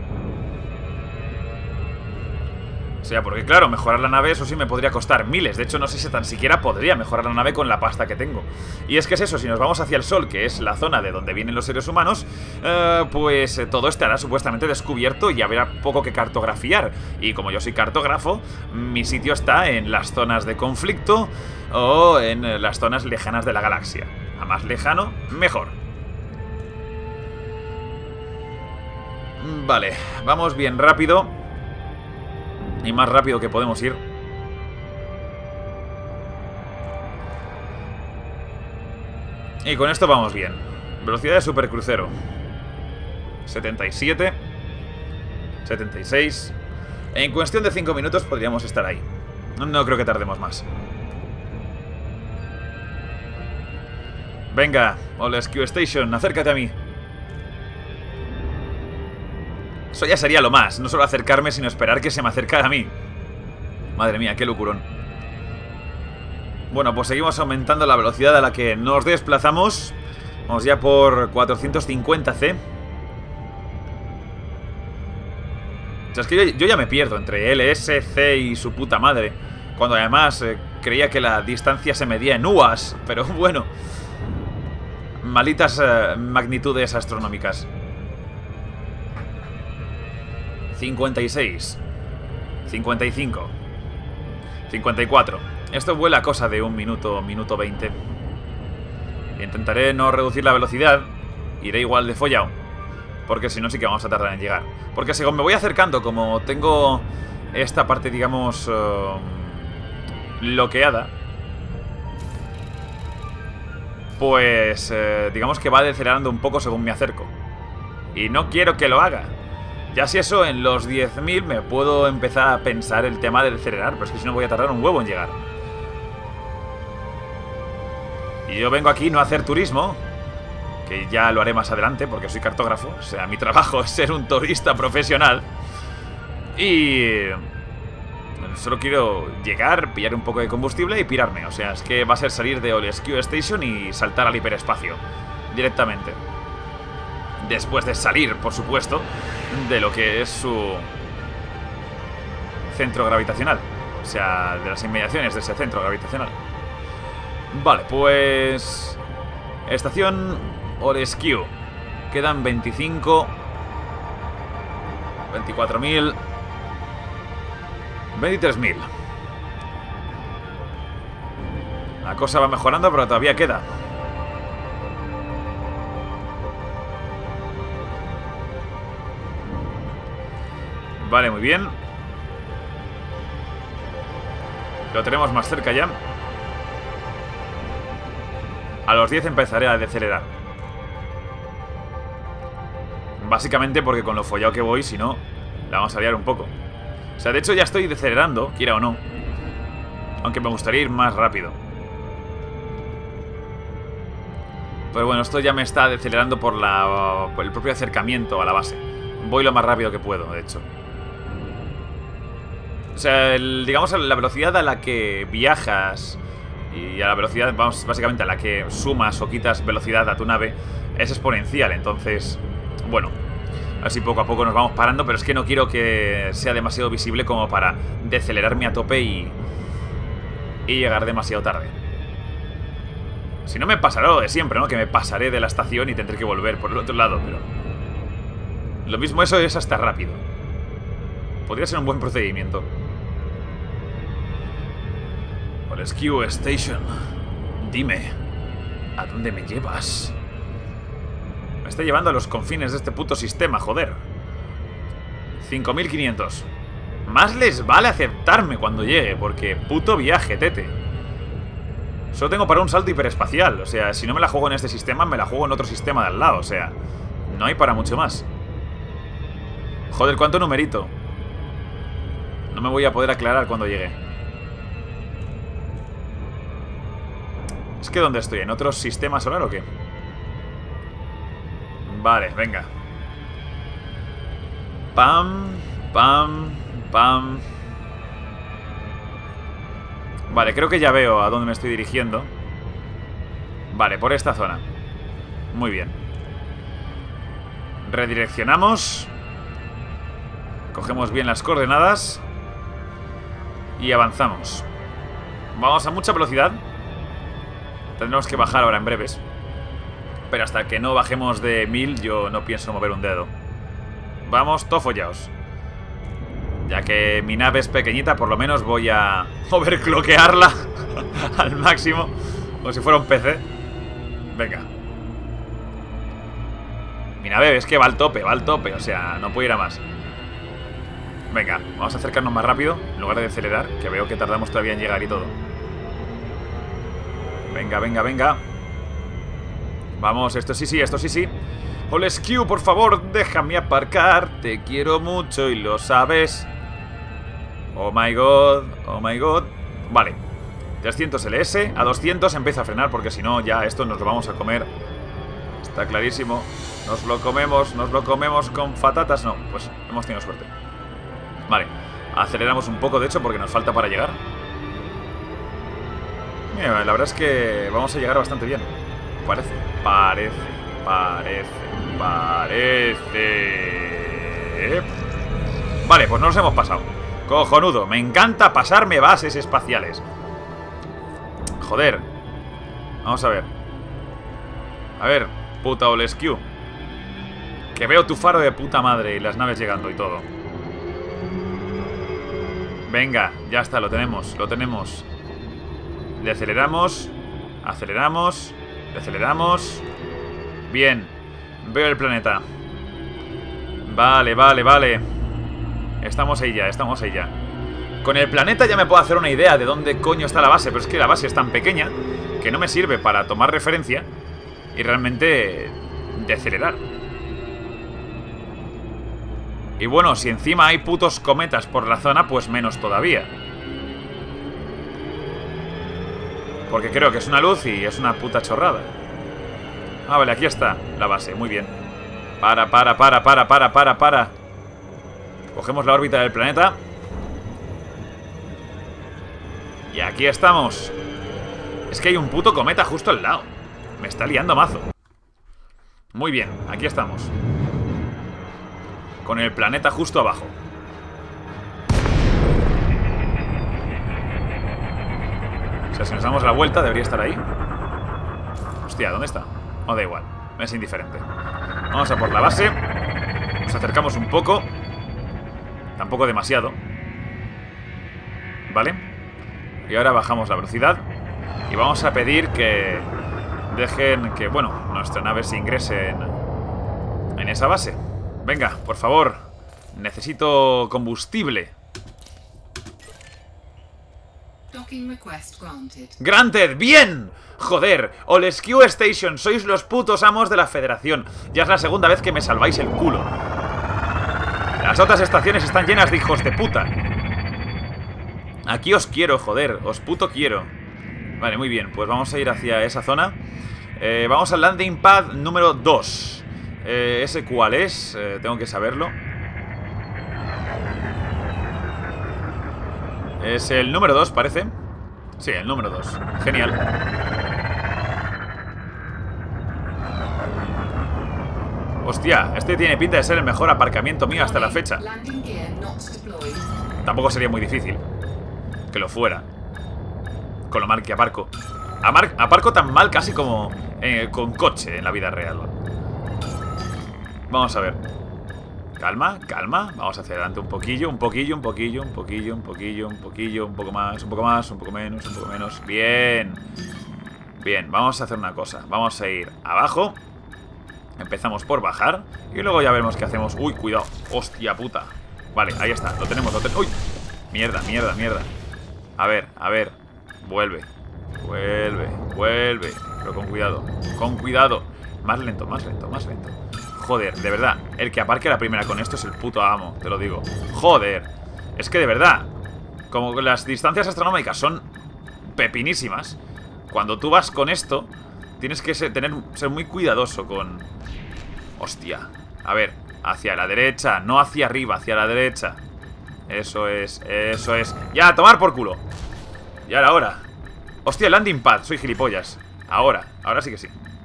O sea, porque claro, mejorar la nave, eso sí me podría costar miles. De hecho, no sé si tan siquiera podría mejorar la nave con la pasta que tengo. Y es que es eso, si nos vamos hacia el Sol, que es la zona de donde vienen los seres humanos, eh, pues eh, todo estará supuestamente descubierto y habrá poco que cartografiar. Y como yo soy cartógrafo, mi sitio está en las zonas de conflicto o en eh, las zonas lejanas de la galaxia. A más lejano, mejor. Vale, vamos bien rápido. Y más rápido que podemos ir. Y con esto vamos bien. Velocidad de supercrucero setenta y siete, setenta y seis. En cuestión de cinco minutos podríamos estar ahí. No creo que tardemos más. Venga, Oleskew Station, acércate a mí. Eso ya sería lo más, no solo acercarme, sino esperar que se me acercara a mí. Madre mía, qué locurón. Bueno, pues seguimos aumentando la velocidad a la que nos desplazamos. Vamos ya por cuatrocientos cincuenta C. O sea, es que yo, yo ya me pierdo entre L S, C y su puta madre. Cuando además eh, creía que la distancia se medía en U A S. Pero bueno, malitas eh, magnitudes astronómicas. cincuenta y seis, cincuenta y cinco, cincuenta y cuatro. Esto vuela a cosa de un minuto, minuto veinte. Intentaré no reducir la velocidad. Iré igual de follado, porque si no sí que vamos a tardar en llegar. Porque según me voy acercando, como tengo esta parte, digamos, uh, bloqueada, pues eh, digamos que va decelerando un poco según me acerco. Y no quiero que lo haga. Ya si eso, en los diez mil me puedo empezar a pensar el tema del acelerar, pero es que si no voy a tardar un huevo en llegar. Y yo vengo aquí no a hacer turismo, que ya lo haré más adelante porque soy cartógrafo. O sea, mi trabajo es ser un turista profesional. Y solo quiero llegar, pillar un poco de combustible y pirarme. O sea, es que va a ser salir de Oleskew Station y saltar al hiperespacio directamente. Después de salir, por supuesto, de lo que es su centro gravitacional. O sea, de las inmediaciones de ese centro gravitacional. Vale, pues... Estación Oleskew. Quedan veinticinco... veinticuatro mil... veintitrés mil. La cosa va mejorando, pero todavía queda. Vale, muy bien. Lo tenemos más cerca ya. A los diez empezaré a decelerar. Básicamente porque con lo follado que voy, si no, la vamos a liar un poco. O sea, de hecho ya estoy decelerando, quiera o no. Aunque me gustaría ir más rápido. Pero bueno, esto ya me está decelerando por, la, por el propio acercamiento a la base. Voy lo más rápido que puedo, de hecho. O sea, el, digamos la velocidad a la que viajas y a la velocidad, vamos, básicamente a la que sumas o quitas velocidad a tu nave es exponencial. Entonces, bueno, así poco a poco nos vamos parando, pero es que no quiero que sea demasiado visible como para decelerarme a tope y, y llegar demasiado tarde. Si no me pasará lo de siempre, ¿no? Que me pasaré de la estación y tendré que volver por el otro lado, pero... Lo mismo eso es hasta rápido. Podría ser un buen procedimiento. Rescue Station. Dime, ¿a dónde me llevas? Me está llevando a los confines de este puto sistema, joder. cinco mil quinientos. Más les vale aceptarme cuando llegue, porque puto viaje, tete. Solo tengo para un salto hiperespacial. O sea, si no me la juego en este sistema, me la juego en otro sistema de al lado. O sea, no hay para mucho más. Joder, cuánto numerito. No me voy a poder aclarar cuando llegue. Es que ¿dónde estoy? ¿En otro sistema solar o qué? Vale, venga. Pam, pam, pam. Vale, creo que ya veo a dónde me estoy dirigiendo. Vale, por esta zona. Muy bien. Redireccionamos. Cogemos bien las coordenadas. Y avanzamos. Vamos a mucha velocidad. Tendremos que bajar ahora en breves. Pero hasta que no bajemos de mil, yo no pienso mover un dedo. Vamos, todo follaos. Ya que mi nave es pequeñita, por lo menos voy a overclockearla al máximo. Como si fuera un P C. Venga. Mi nave es que va al tope, va al tope. O sea, no puedo ir a más. Venga, vamos a acercarnos más rápido en lugar de acelerar, que veo que tardamos todavía en llegar y todo. Venga, venga, venga. Vamos, esto sí, sí, esto sí, sí. Rescue, por favor, déjame aparcar. Te quiero mucho y lo sabes. Oh my god, oh my god. Vale, trescientos L S. A doscientos empieza a frenar porque si no ya esto nos lo vamos a comer. Está clarísimo. Nos lo comemos, nos lo comemos con patatas. No, pues hemos tenido suerte. Vale, aceleramos un poco de hecho porque nos falta para llegar. Mira, la verdad es que vamos a llegar bastante bien. Parece, parece, parece, parece. Vale, pues no nos hemos pasado. Cojonudo, me encanta pasarme bases espaciales. Joder. Vamos a ver. A ver, puta Rescue. Que veo tu faro de puta madre y las naves llegando y todo. Venga, ya está, lo tenemos, lo tenemos. Deceleramos. Aceleramos. Deceleramos. Bien. Veo el planeta. Vale, vale, vale. Estamos ahí ya, estamos ahí ya. Con el planeta ya me puedo hacer una idea de dónde coño está la base. Pero es que la base es tan pequeña que no me sirve para tomar referencia y realmente decelerar. Y bueno, si encima hay putos cometas por la zona, pues menos todavía. Porque creo que es una luz y es una puta chorrada. Ah, vale, aquí está la base, muy bien. Para, para, para, para, para, para, para. Cogemos la órbita del planeta. Y aquí estamos. Es que hay un puto cometa justo al lado. Me está liando mazo. Muy bien, aquí estamos. Con el planeta justo abajo. O sea, si nos damos la vuelta debería estar ahí. Hostia, ¿dónde está? No, da igual, me es indiferente. Vamos a por la base. Nos acercamos un poco. Tampoco demasiado. Vale. Y ahora bajamos la velocidad. Y vamos a pedir que dejen que, bueno, nuestra nave se ingrese en, en esa base. Venga, por favor. Necesito combustible. Docking request granted. ¡Granted! ¡Bien! Joder, Oleskew Station, sois los putos amos de la Federación. Ya es la segunda vez que me salváis el culo. Las otras estaciones están llenas de hijos de puta. Aquí os quiero, joder, os puto quiero. Vale, muy bien, pues vamos a ir hacia esa zona. eh, Vamos al landing pad número dos. eh, ¿Ese cuál es? Eh, tengo que saberlo. Es el número dos, parece. Sí, el número dos. Genial. Hostia, este tiene pinta de ser el mejor aparcamiento mío hasta la fecha. Landing gear not deployed. Tampoco sería muy difícil que lo fuera, con lo mal que aparco. Amar aparco tan mal casi como eh, con coche en la vida real. Vamos a ver. Calma, calma. Vamos hacia adelante un poquillo, un poquillo, un poquillo, un poquillo, un poquillo, un poquillo, un poco más, un poco más, un poco menos, un poco menos. Bien. Bien, vamos a hacer una cosa. Vamos a ir abajo. Empezamos por bajar y luego ya veremos qué hacemos. Uy, cuidado. Hostia puta. Vale, ahí está. Lo tenemos, lo tenemos. Uy. Mierda, mierda, mierda. A ver, a ver. Vuelve. Vuelve, vuelve. Pero con cuidado. Con cuidado. Más lento, más lento, más lento. Joder, de verdad. El que aparque la primera con esto es el puto amo. Te lo digo. Joder. Es que de verdad. Como las distancias astronómicas son pepinísimas. Cuando tú vas con esto, tienes que ser, tener, ser muy cuidadoso con... Hostia. A ver, hacia la derecha. No hacia arriba, hacia la derecha. Eso es, eso es. ¡Ya, a tomar por culo! Y ahora, ahora. Hostia, landing pad, soy gilipollas. Ahora, ahora sí que sí.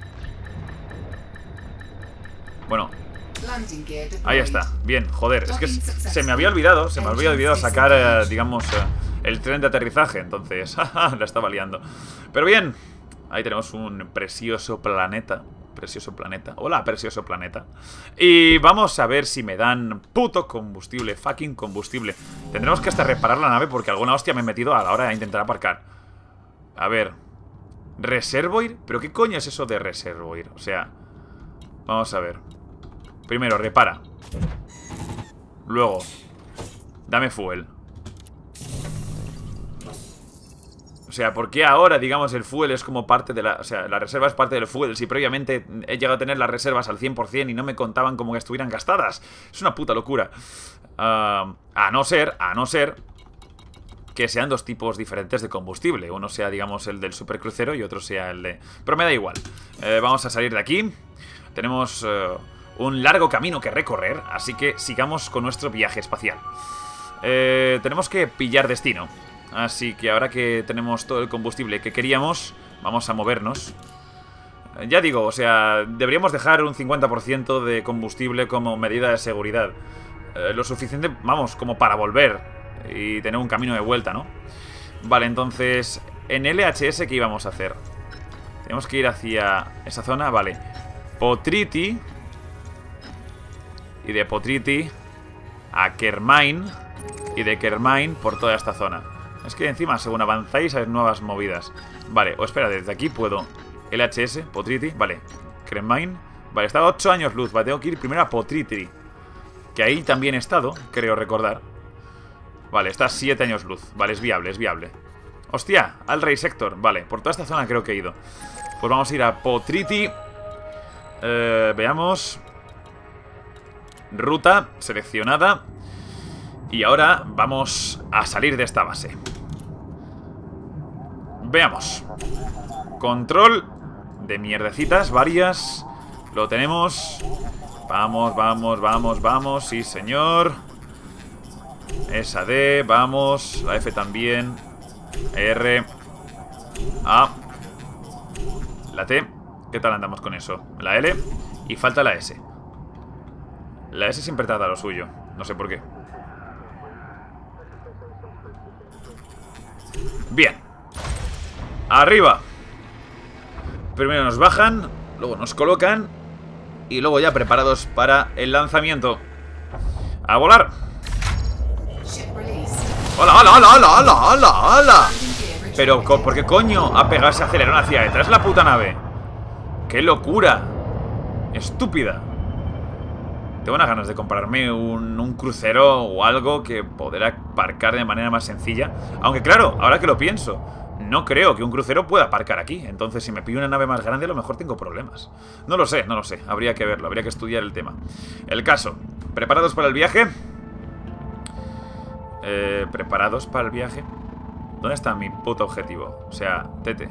Bueno, ahí está, bien, joder. Es que se me había olvidado, se me había olvidado sacar, eh, digamos, eh, el tren de aterrizaje. Entonces, la estaba liando. Pero bien, ahí tenemos un precioso planeta. Precioso planeta. Hola, precioso planeta. Y vamos a ver si me dan puto combustible. Fucking combustible. Tendremos que hasta reparar la nave porque alguna hostia me he metido a la hora de intentar aparcar. A ver. ¿Reservoir? ¿Pero qué coño es eso de reservoir? O sea, vamos a ver. Primero, repara. Luego, dame fuel. O sea, ¿por qué ahora, digamos, el fuel es como parte de la... O sea, la reserva es parte del fuel? Si previamente he llegado a tener las reservas al cien por cien y no me contaban como que estuvieran gastadas. Es una puta locura. Uh, a no ser, a no ser que sean dos tipos diferentes de combustible. Uno sea, digamos, el del supercrucero y otro sea el de... Pero me da igual. Eh, vamos a salir de aquí. Tenemos uh, un largo camino que recorrer, así que sigamos con nuestro viaje espacial. Eh, tenemos que pillar destino. Así que ahora que tenemos todo el combustible que queríamos, vamos a movernos. Ya digo, o sea, deberíamos dejar un cincuenta por ciento de combustible como medida de seguridad. Eh, lo suficiente, vamos, como para volver y tener un camino de vuelta, ¿no? Vale, entonces, en L H S, ¿qué íbamos a hacer? Tenemos que ir hacia esa zona, vale. Potriti. Y de Potriti a Kermine. Y de Kermine por toda esta zona. Es que encima, según avanzáis, hay nuevas movidas. Vale, o espera, desde aquí puedo. L H S, Potriti, vale. Kermine, vale, está a ocho años luz. Vale, tengo que ir primero a Potriti, que ahí también he estado, creo recordar. Vale, está a siete años luz. Vale, es viable, es viable. Hostia, al Rey Sector. Vale, por toda esta zona creo que he ido. Pues vamos a ir a Potriti. eh, Veamos. Ruta seleccionada. Y ahora vamos a salir de esta base. Veamos. Control de mierdecitas varias. Lo tenemos. Vamos, vamos, vamos, vamos. Sí, señor. Esa D, vamos. La F también. R. A. La T. ¿Qué tal andamos con eso? La L. Y falta la S. La S siempre trata lo suyo. No sé por qué. Bien. Arriba. Primero nos bajan, luego nos colocan y luego ya preparados para el lanzamiento. ¡A volar! ¡Hola, hola, hola, hola, hola, hola, hola! Pero, ¿por qué coño ha pegado ese acelerón hacia detrás la puta nave? ¡Qué locura! Estúpida. Tengo unas ganas de comprarme un, un crucero o algo que poder aparcar de manera más sencilla. Aunque claro, ahora que lo pienso, no creo que un crucero pueda aparcar aquí. Entonces si me pillo una nave más grande a lo mejor tengo problemas. No lo sé, no lo sé. Habría que verlo, habría que estudiar el tema. El caso, ¿preparados para el viaje? Eh, ¿Preparados para el viaje? ¿Dónde está mi puto objetivo? O sea, tete.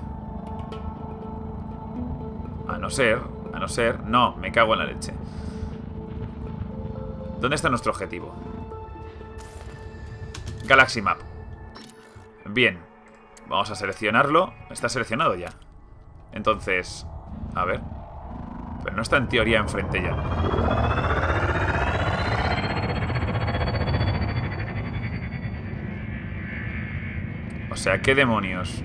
A no ser, a no ser... No, me cago en la leche. ¿Dónde está nuestro objetivo? Galaxy Map. Bien. Vamos a seleccionarlo. Está seleccionado ya. Entonces... A ver. Pero no está en teoría enfrente ya. O sea, ¿qué demonios?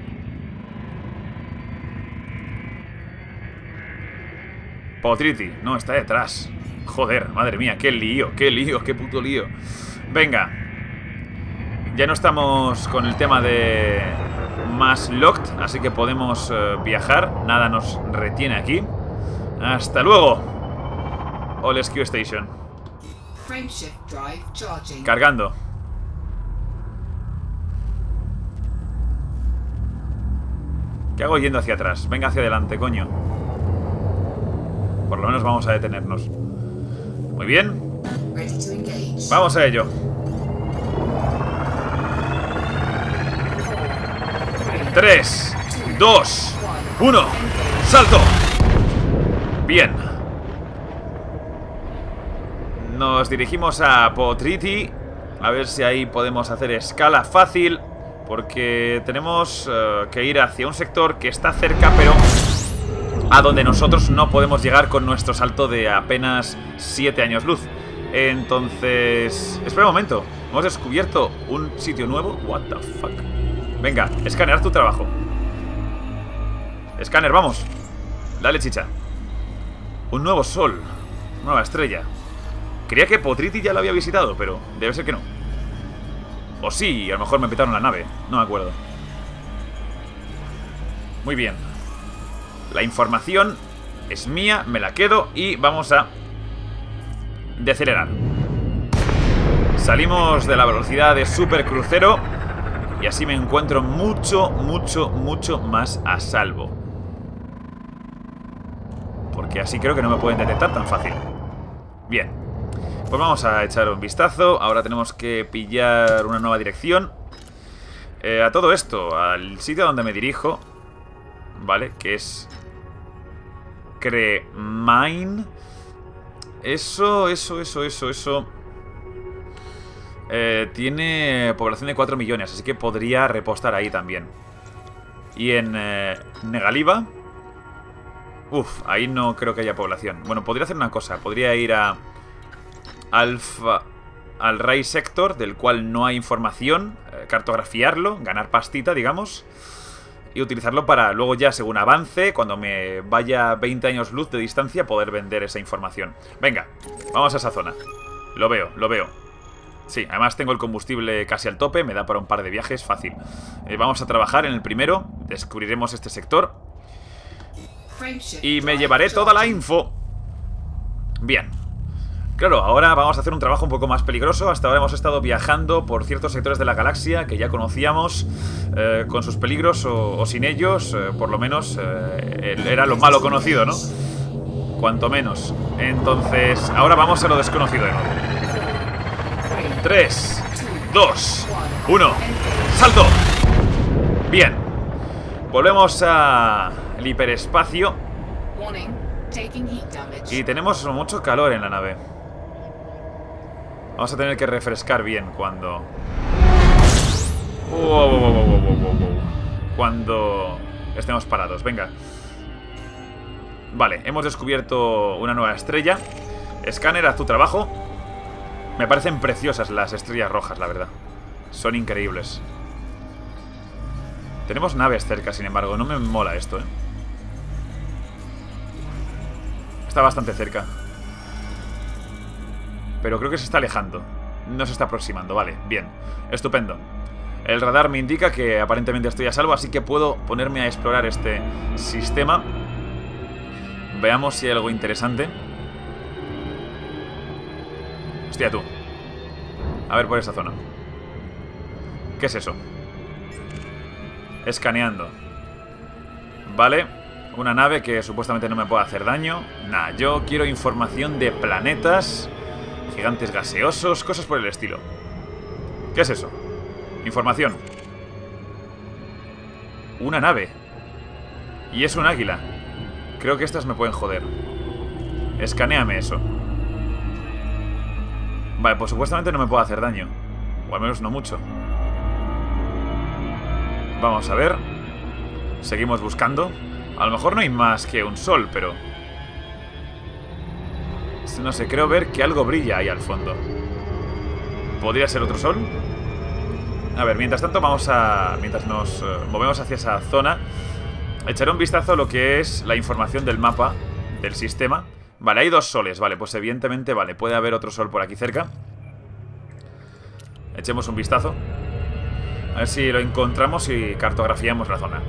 Potriti. No, está detrás. Joder, madre mía, qué lío, qué lío, qué puto lío. Venga. Ya no estamos con el tema de más locked, así que podemos uh, viajar. Nada nos retiene aquí. Hasta luego. Olescu Station. Cargando. ¿Qué hago yendo hacia atrás? Venga hacia adelante, coño. Por lo menos vamos a detenernos. Muy bien. Vamos a ello. tres, dos, uno. ¡Salto! Bien. Nos dirigimos a Potriti. A ver si ahí podemos hacer escala fácil. Porque tenemos uh, que ir hacia un sector que está cerca, pero a donde nosotros no podemos llegar con nuestro salto de apenas siete años luz. Entonces... Espera un momento. Hemos descubierto un sitio nuevo. What the fuck. Venga, escanear tu trabajo. Escáner, vamos. Dale chicha. Un nuevo sol. Nueva estrella. Creía que Potriti ya lo había visitado, pero debe ser que no. O sí, a lo mejor me petaron la nave. No me acuerdo. Muy bien. La información es mía, me la quedo y vamos a decelerar. Salimos de la velocidad de supercrucero y así me encuentro mucho, mucho, mucho más a salvo. Porque así creo que no me pueden detectar tan fácil. Bien. Pues vamos a echar un vistazo. Ahora tenemos que pillar una nueva dirección. eh, A todo esto, al sitio donde me dirijo, ¿vale? Que es Cremain. Eso, eso, eso, eso, eso eh, tiene población de cuatro millones, así que podría repostar ahí también. Y en eh, Negaliva, uf, ahí no creo que haya población. Bueno, podría hacer una cosa. Podría ir a Alfa, al Ray Sector, del cual no hay información, eh, cartografiarlo, ganar pastita, digamos, y utilizarlo para luego ya, según avance, cuando me vaya veinte años luz de distancia, poder vender esa información. Venga, vamos a esa zona. Lo veo, lo veo. Sí, además tengo el combustible casi al tope, me da para un par de viajes fácil. eh, Vamos a trabajar en el primero, descubriremos este sector y me llevaré toda la info. Bien. Claro, ahora vamos a hacer un trabajo un poco más peligroso. Hasta ahora hemos estado viajando por ciertos sectores de la galaxia que ya conocíamos, eh, con sus peligros o, o sin ellos, eh, por lo menos eh, era lo malo conocido, ¿no? Cuanto menos. Entonces, ahora vamos a lo desconocido de nuevo. tres, dos, uno. ¡Salto! Bien. Volvemos al hiperespacio. Y tenemos mucho calor en la nave. Vamos a tener que refrescar bien cuando... Wow, wow, wow, wow, wow, wow, wow. Cuando estemos parados, venga. Vale, hemos descubierto una nueva estrella. Escáner, haz tu trabajo. Me parecen preciosas las estrellas rojas, la verdad. Son increíbles. Tenemos naves cerca, sin embargo. No me mola esto, eh. Está bastante cerca. Pero creo que se está alejando. No se está aproximando, vale, bien. Estupendo. El radar me indica que aparentemente estoy a salvo, así que puedo ponerme a explorar este sistema. Veamos si hay algo interesante. Hostia, tú. A ver por esa zona. ¿Qué es eso? Escaneando. Vale. Una nave que supuestamente no me puede hacer daño. Nah, yo quiero información de planetas, gigantes gaseosos, cosas por el estilo. ¿Qué es eso? Información. Una nave. Y es un águila. Creo que estas me pueden joder. Escanéame eso. Vale, pues supuestamente no me puede hacer daño. O al menos no mucho. Vamos a ver. Seguimos buscando. A lo mejor no hay más que un sol, pero... no sé, creo ver que algo brilla ahí al fondo. ¿Podría ser otro sol? A ver, mientras tanto vamos a... mientras nos uh, movemos hacia esa zona, echaré un vistazo a lo que es la información del mapa del sistema. Vale, hay dos soles, vale, pues evidentemente, vale, puede haber otro sol por aquí cerca. Echemos un vistazo. A ver si lo encontramos y cartografiamos la zona.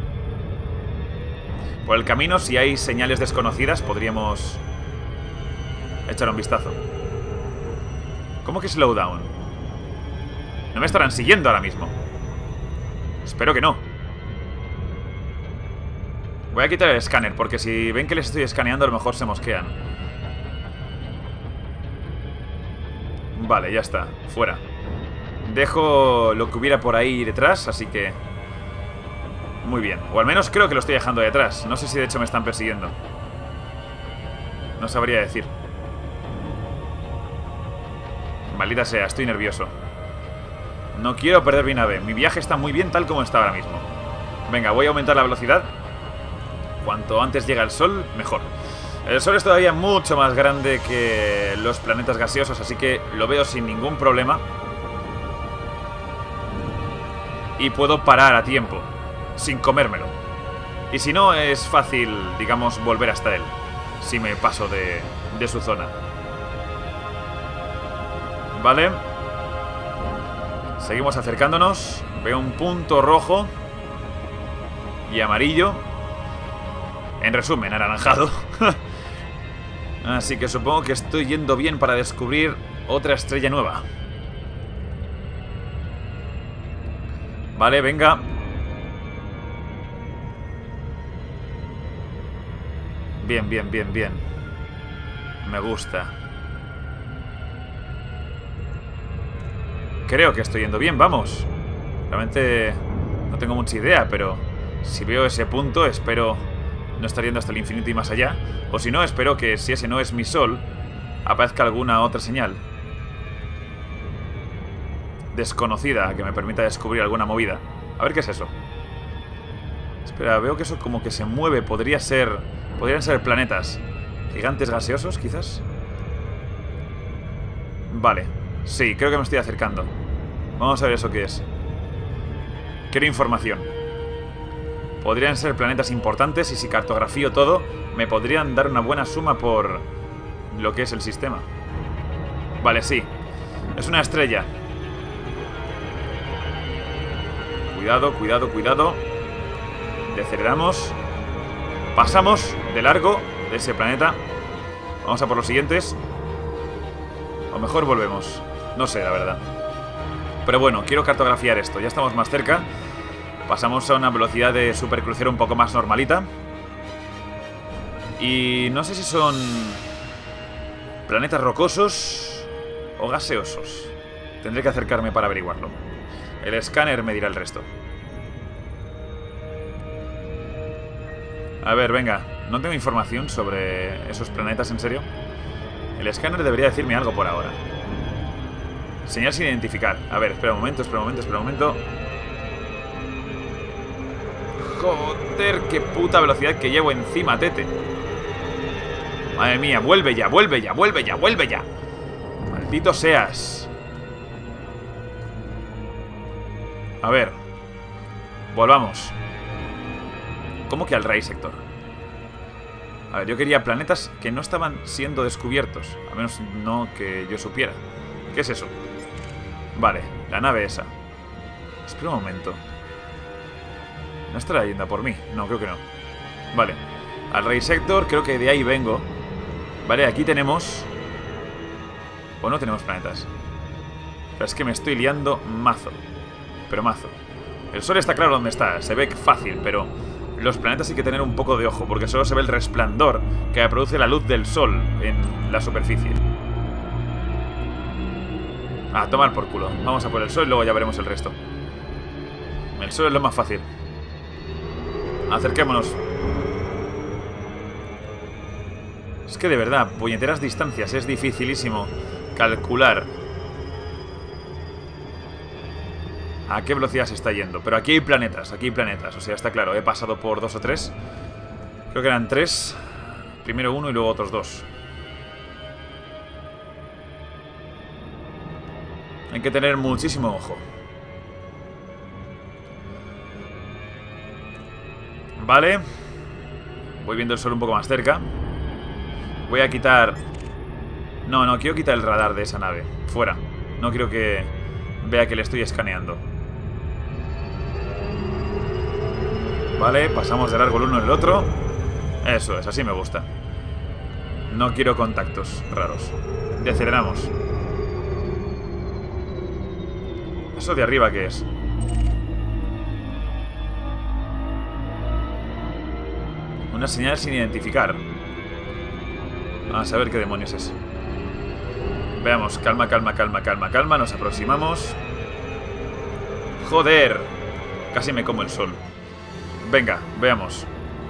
Por el camino, si hay señales desconocidas, podríamos echar un vistazo. ¿Cómo que slowdown? No me estarán siguiendo ahora mismo. Espero que no. Voy a quitar el escáner, porque si ven que les estoy escaneando, a lo mejor se mosquean. Vale, ya está. Fuera. Dejo lo que hubiera por ahí detrás, así que... muy bien. O al menos creo que lo estoy dejando detrás. No sé si de hecho me están persiguiendo. No sabría decir. Maldita sea, estoy nervioso. No quiero perder mi nave. Mi viaje está muy bien tal como está ahora mismo. Venga, voy a aumentar la velocidad. Cuanto antes llega el sol, mejor. El sol es todavía mucho más grande que los planetas gaseosos, así que lo veo sin ningún problema. Y puedo parar a tiempo, sin comérmelo. Y si no, es fácil, digamos, volver hasta él, si me paso de, de su zona. Vale. Seguimos acercándonos. Veo un punto rojo y amarillo. En resumen, anaranjado. Así que supongo que estoy yendo bien para descubrir otra estrella nueva. Vale, venga. Bien, bien, bien, bien. Me gusta. Creo que estoy yendo bien, vamos. Realmente no tengo mucha idea, pero si veo ese punto, espero no estar yendo hasta el infinito y más allá. O si no, espero que si ese no es mi sol, aparezca alguna otra señal desconocida que me permita descubrir alguna movida. A ver qué es eso. Espera, veo que eso como que se mueve. Podría ser... podrían ser planetas gigantes gaseosos, quizás. Vale. Sí, creo que me estoy acercando. Vamos a ver eso qué es. Quiero información. Podrían ser planetas importantes y si cartografío todo, me podrían dar una buena suma por lo que es el sistema. Vale, sí. Es una estrella. Cuidado, cuidado, cuidado. Deceleramos. Pasamos de largo de ese planeta. Vamos a por los siguientes. O mejor volvemos. No sé, la verdad. Pero bueno, quiero cartografiar esto. Ya estamos más cerca. Pasamos a una velocidad de supercrucero un poco más normalita. Y no sé si son planetas rocosos o gaseosos. Tendré que acercarme para averiguarlo. El escáner me dirá el resto. A ver, venga. No tengo información sobre esos planetas, ¿en serio? El escáner debería decirme algo por ahora. Señal sin identificar. A ver, espera un momento, espera un momento, espera un momento. Joder, qué puta velocidad que llevo encima, tete. Madre mía, vuelve ya, vuelve ya, vuelve ya, vuelve ya. Maldito seas. A ver. Volvamos. ¿Cómo que al Ray Sector? A ver, yo quería planetas que no estaban siendo descubiertos. Al menos no que yo supiera. ¿Qué es eso? Vale, la nave esa. Espera un momento. ¿No estará yendo a por mí? No, creo que no. Vale. Al Ray Sector, creo que de ahí vengo. Vale, aquí tenemos ¿O no tenemos planetas? Pero es que me estoy liando mazo. Pero mazo. El Sol está claro dónde está, se ve fácil, pero los planetas hay que tener un poco de ojo, porque solo se ve el resplandor que produce la luz del Sol en la superficie. A tomar por culo. Vamos a por el Sol y luego ya veremos el resto. El Sol es lo más fácil. Acerquémonos. Es que de verdad, puñeteras distancias, es dificilísimo calcular a qué velocidad se está yendo. Pero aquí hay planetas, aquí hay planetas. O sea, está claro, he pasado por dos o tres. Creo que eran tres. Primero uno y luego otros dos. Hay que tener muchísimo ojo. Vale. Voy viendo el Sol un poco más cerca. Voy a quitar... No, no, quiero quitar el radar de esa nave. Fuera. No quiero que vea que le estoy escaneando. Vale, pasamos de largo el uno en el otro. Eso es, así me gusta. No quiero contactos raros. Deceleramos. ¿Eso de arriba qué es? Una señal sin identificar. Vamos a ver qué demonios es. Veamos, calma, calma, calma, calma, calma. Nos aproximamos. ¡Joder! Casi me como el Sol. Venga, veamos.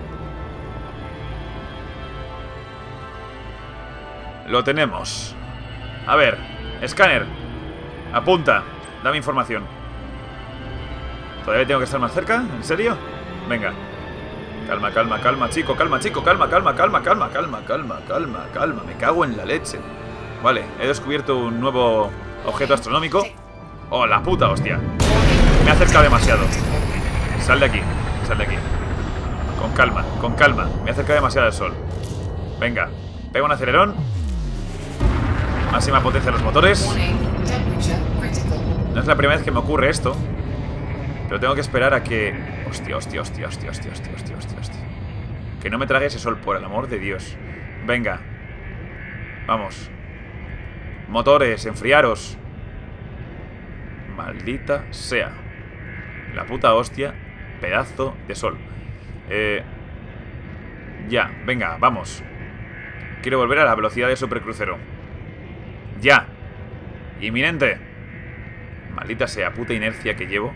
Lo tenemos. A ver, escáner. Apunta. Dame información. ¿Todavía tengo que estar más cerca? ¿En serio? Venga. Calma, calma, calma, chico, calma, chico, calma, calma, calma, calma, calma, calma, calma, calma. Me cago en la leche. Vale, he descubierto un nuevo objeto astronómico. Oh, la puta hostia. Me he acercado demasiado. Sal de aquí, sal de aquí. Con calma, con calma. Me he acercado demasiado al Sol. Venga, pega un acelerón. Máxima potencia de los motores. No es la primera vez que me ocurre esto, pero tengo que esperar a que... Hostia, hostia, hostia, hostia, hostia, hostia, hostia, hostia, hostia. Que no me trague ese Sol, por el amor de Dios. Venga. Vamos. Motores, enfriaros. Maldita sea. La puta hostia. Pedazo de Sol. Eh... Ya, venga, vamos. Quiero volver a la velocidad de supercrucero. Ya. Inminente. Maldita sea, puta inercia que llevo.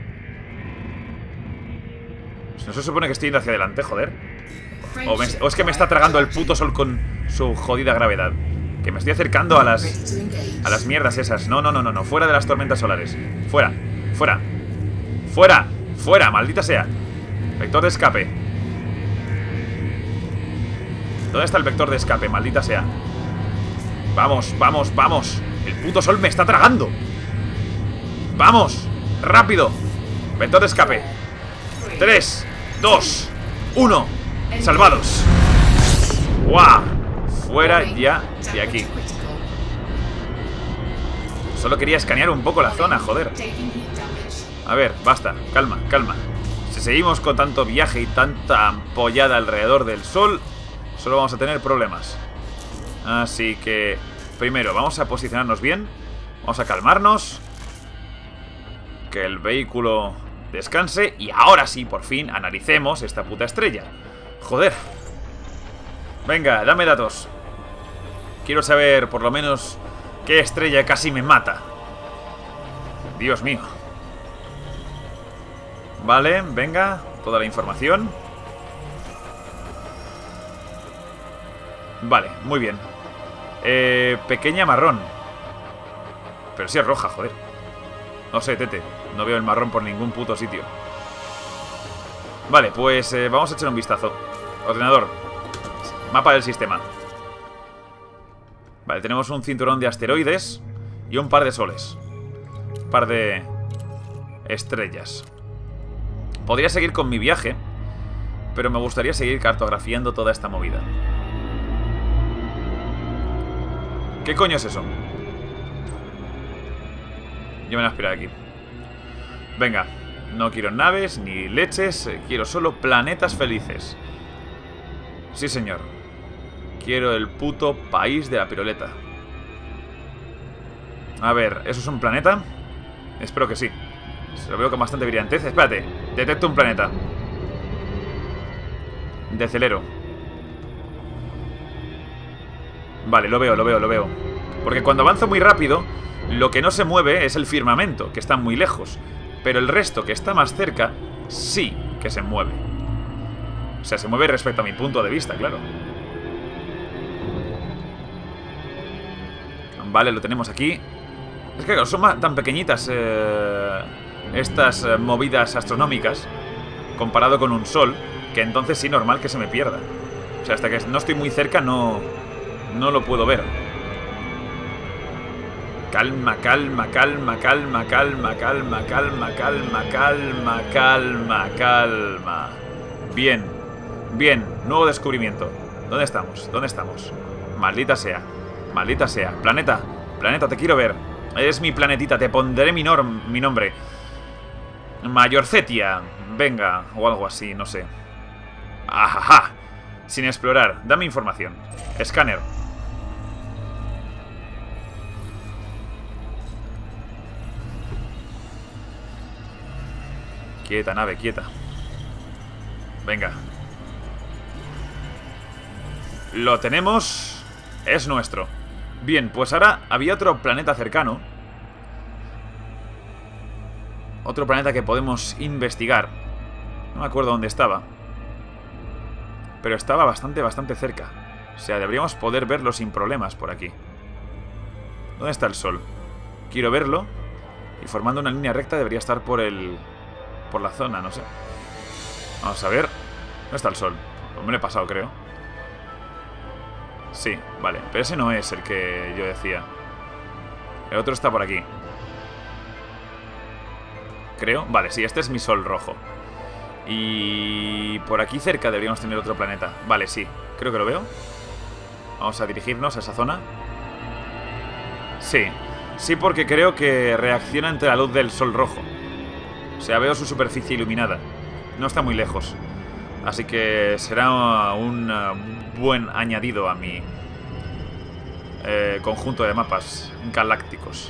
No se supone que estoy yendo hacia adelante, joder. O, me, o es que me está tragando el puto Sol con su jodida gravedad. Que me estoy acercando a las... A las mierdas esas. No, no, no, no, no. Fuera de las tormentas solares. Fuera, fuera. Fuera, fuera, maldita sea. Vector de escape. ¿Dónde está el vector de escape? Maldita sea. Vamos, vamos, vamos. El puto Sol me está tragando. ¡Vamos! ¡Rápido! Vector de escape. tres, dos, uno. ¡Salvados! ¡Guau! Fuera ya de aquí. Solo quería escanear un poco la zona, joder. A ver, basta. Calma, calma. Si seguimos con tanto viaje y tanta ampollada alrededor del Sol, solo vamos a tener problemas. Así que... Primero, vamos a posicionarnos bien. Vamos a calmarnos. Que el vehículo descanse. Y ahora sí, por fin, analicemos esta puta estrella. Joder. Venga, dame datos. Quiero saber, por lo menos, qué estrella casi me mata. Dios mío. Vale, venga. Toda la información. Vale, muy bien. Eh, pequeña marrón. Pero sí es roja, joder. No sé, tete. No veo el marrón por ningún puto sitio. Vale, pues eh, vamos a echar un vistazo. Ordenador. Mapa del sistema. Vale, tenemos un cinturón de asteroides y un par de soles. Un par de estrellas. Podría seguir con mi viaje, pero me gustaría seguir cartografiando toda esta movida. ¿Qué coño es eso? Yo me voy a esperar aquí. Venga, no quiero naves ni leches. Quiero solo planetas felices. Sí, señor. Quiero el puto país de la piruleta. A ver, ¿eso es un planeta? Espero que sí. Se lo veo con bastante brillantez. Espérate, detecto un planeta. Decelero. Vale, lo veo, lo veo, lo veo. Porque cuando avanzo muy rápido, lo que no se mueve es el firmamento, que está muy lejos. Pero el resto, que está más cerca, sí que se mueve. O sea, se mueve respecto a mi punto de vista, claro. Vale, lo tenemos aquí. Es que claro, son tan pequeñitas eh, estas eh, movidas astronómicas comparado con un sol, que entonces sí, normal que se me pierda. O sea, hasta que no estoy muy cerca no, no lo puedo ver. Calma, calma, calma, calma, calma, calma, calma, calma, calma, calma, calma. Bien, bien, nuevo descubrimiento. ¿Dónde estamos? ¿Dónde estamos? Maldita sea, maldita sea. Planeta, planeta, te quiero ver. Eres mi planetita, te pondré mi, norm, mi nombre. Mayorcetia, venga, o algo así, no sé. Ajaja, sin explorar, dame información. Escáner. Quieta, nave, quieta. Venga. Lo tenemos. Es nuestro. Bien, pues ahora había otro planeta cercano. Otro planeta que podemos investigar. No me acuerdo dónde estaba. Pero estaba bastante, bastante cerca. O sea, deberíamos poder verlo sin problemas por aquí. ¿Dónde está el sol? Quiero verlo. Y formando una línea recta debería estar por el... por la zona, no sé. Vamos a ver. ¿Dónde está el sol? Me lo he pasado, creo. Sí, vale. Pero ese no es el que yo decía. El otro está por aquí. Creo. Vale, sí, este es mi sol rojo. Y por aquí cerca deberíamos tener otro planeta. Vale, sí, creo que lo veo. Vamos a dirigirnos a esa zona. Sí, sí, porque creo que reacciona ante la luz del sol rojo. O sea, veo su superficie iluminada. No está muy lejos. Así que será un buen añadido a mi eh, conjunto de mapas galácticos.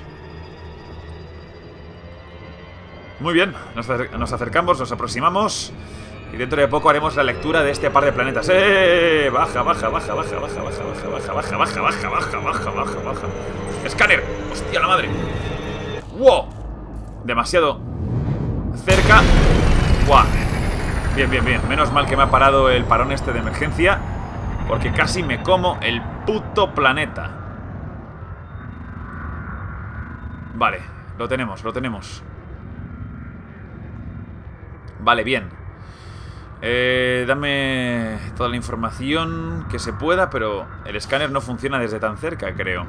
Muy bien, nos, acer nos acercamos, nos aproximamos. Y dentro de poco haremos la lectura de este par de planetas. ¡Eh! Baja, baja, baja, baja, baja, baja, baja, baja, baja, baja, baja, baja, baja, baja, baja. ¡Escáner! ¡Hostia la madre! ¡Wow! Demasiado cerca. ¡Guau! Bien, bien, bien. Menos mal que me ha parado el parón este de emergencia, porque casi me como el puto planeta. Vale, lo tenemos, lo tenemos. Vale, bien. Eh, dame toda la información que se pueda, pero el escáner no funciona desde tan cerca, creo.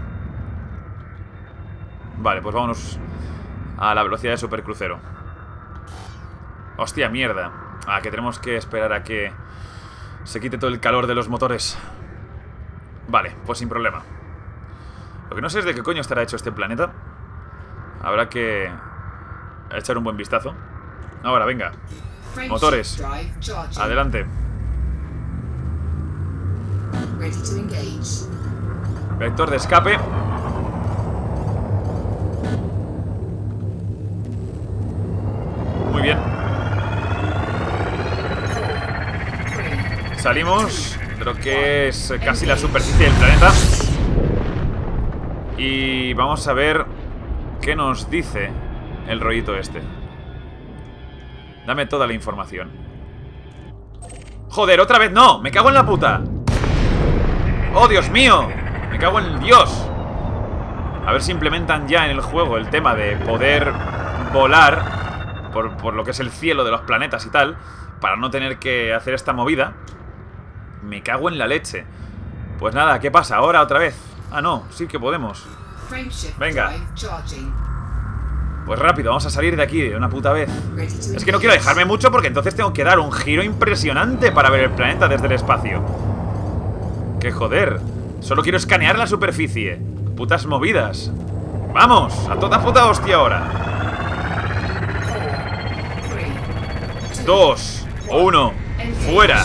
Vale, pues vámonos a la velocidad de supercrucero. Hostia, mierda. Ah, que tenemos que esperar a que se quite todo el calor de los motores. Vale, pues sin problema. Lo que no sé es de qué coño estará hecho este planeta. Habrá que echar un buen vistazo. Ahora, venga. Motores. Adelante. Vector de escape. Muy bien. Salimos de lo que es casi la superficie del planeta. Y vamos a ver qué nos dice el rollito este. Dame toda la información. ¡Joder, otra vez no! ¡Me cago en la puta! ¡Oh, Dios mío! ¡Me cago en Dios! A ver si implementan ya en el juego el tema de poder volar por, por lo que es el cielo de los planetas y tal, para no tener que hacer esta movida. Me cago en la leche. Pues nada, ¿qué pasa? ¿Ahora otra vez? Ah, no, sí que podemos. Venga. Pues rápido, vamos a salir de aquí de una puta vez. Es que no quiero dejarme mucho porque entonces tengo que dar un giro impresionante para ver el planeta desde el espacio. ¡Qué joder! Solo quiero escanear la superficie. Putas movidas. ¡Vamos! ¡A toda puta hostia ahora! Dos. Uno. ¡Fuera!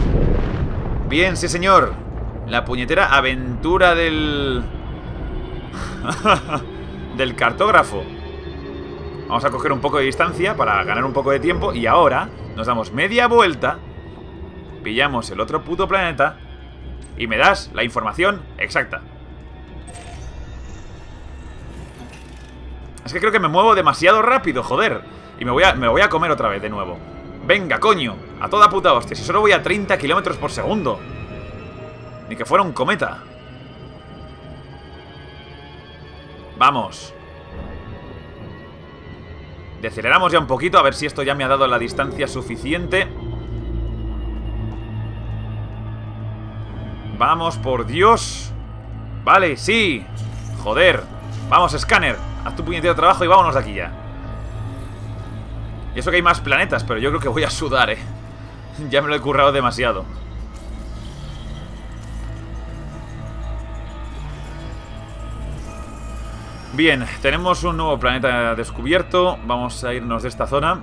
Bien, sí señor. La puñetera aventura del... del cartógrafo. Vamos a coger un poco de distancia para ganar un poco de tiempo. Y ahora nos damos media vuelta, pillamos el otro puto planeta y me das la información exacta. Es que creo que me muevo demasiado rápido, joder. Y me voy a, me voy a comer otra vez de nuevo. Venga, coño, a toda puta hostia. Si solo voy a treinta kilómetros por segundo. Ni que fuera un cometa. Vamos. Deceleramos ya un poquito, a ver si esto ya me ha dado la distancia suficiente. Vamos, por Dios. Vale, sí. Joder. Vamos, escáner. Haz tu puñetero trabajo y vámonos de aquí ya. Y eso que hay más planetas, pero yo creo que voy a sudar, eh. Ya me lo he currado demasiado. Bien, tenemos un nuevo planeta descubierto. Vamos a irnos de esta zona.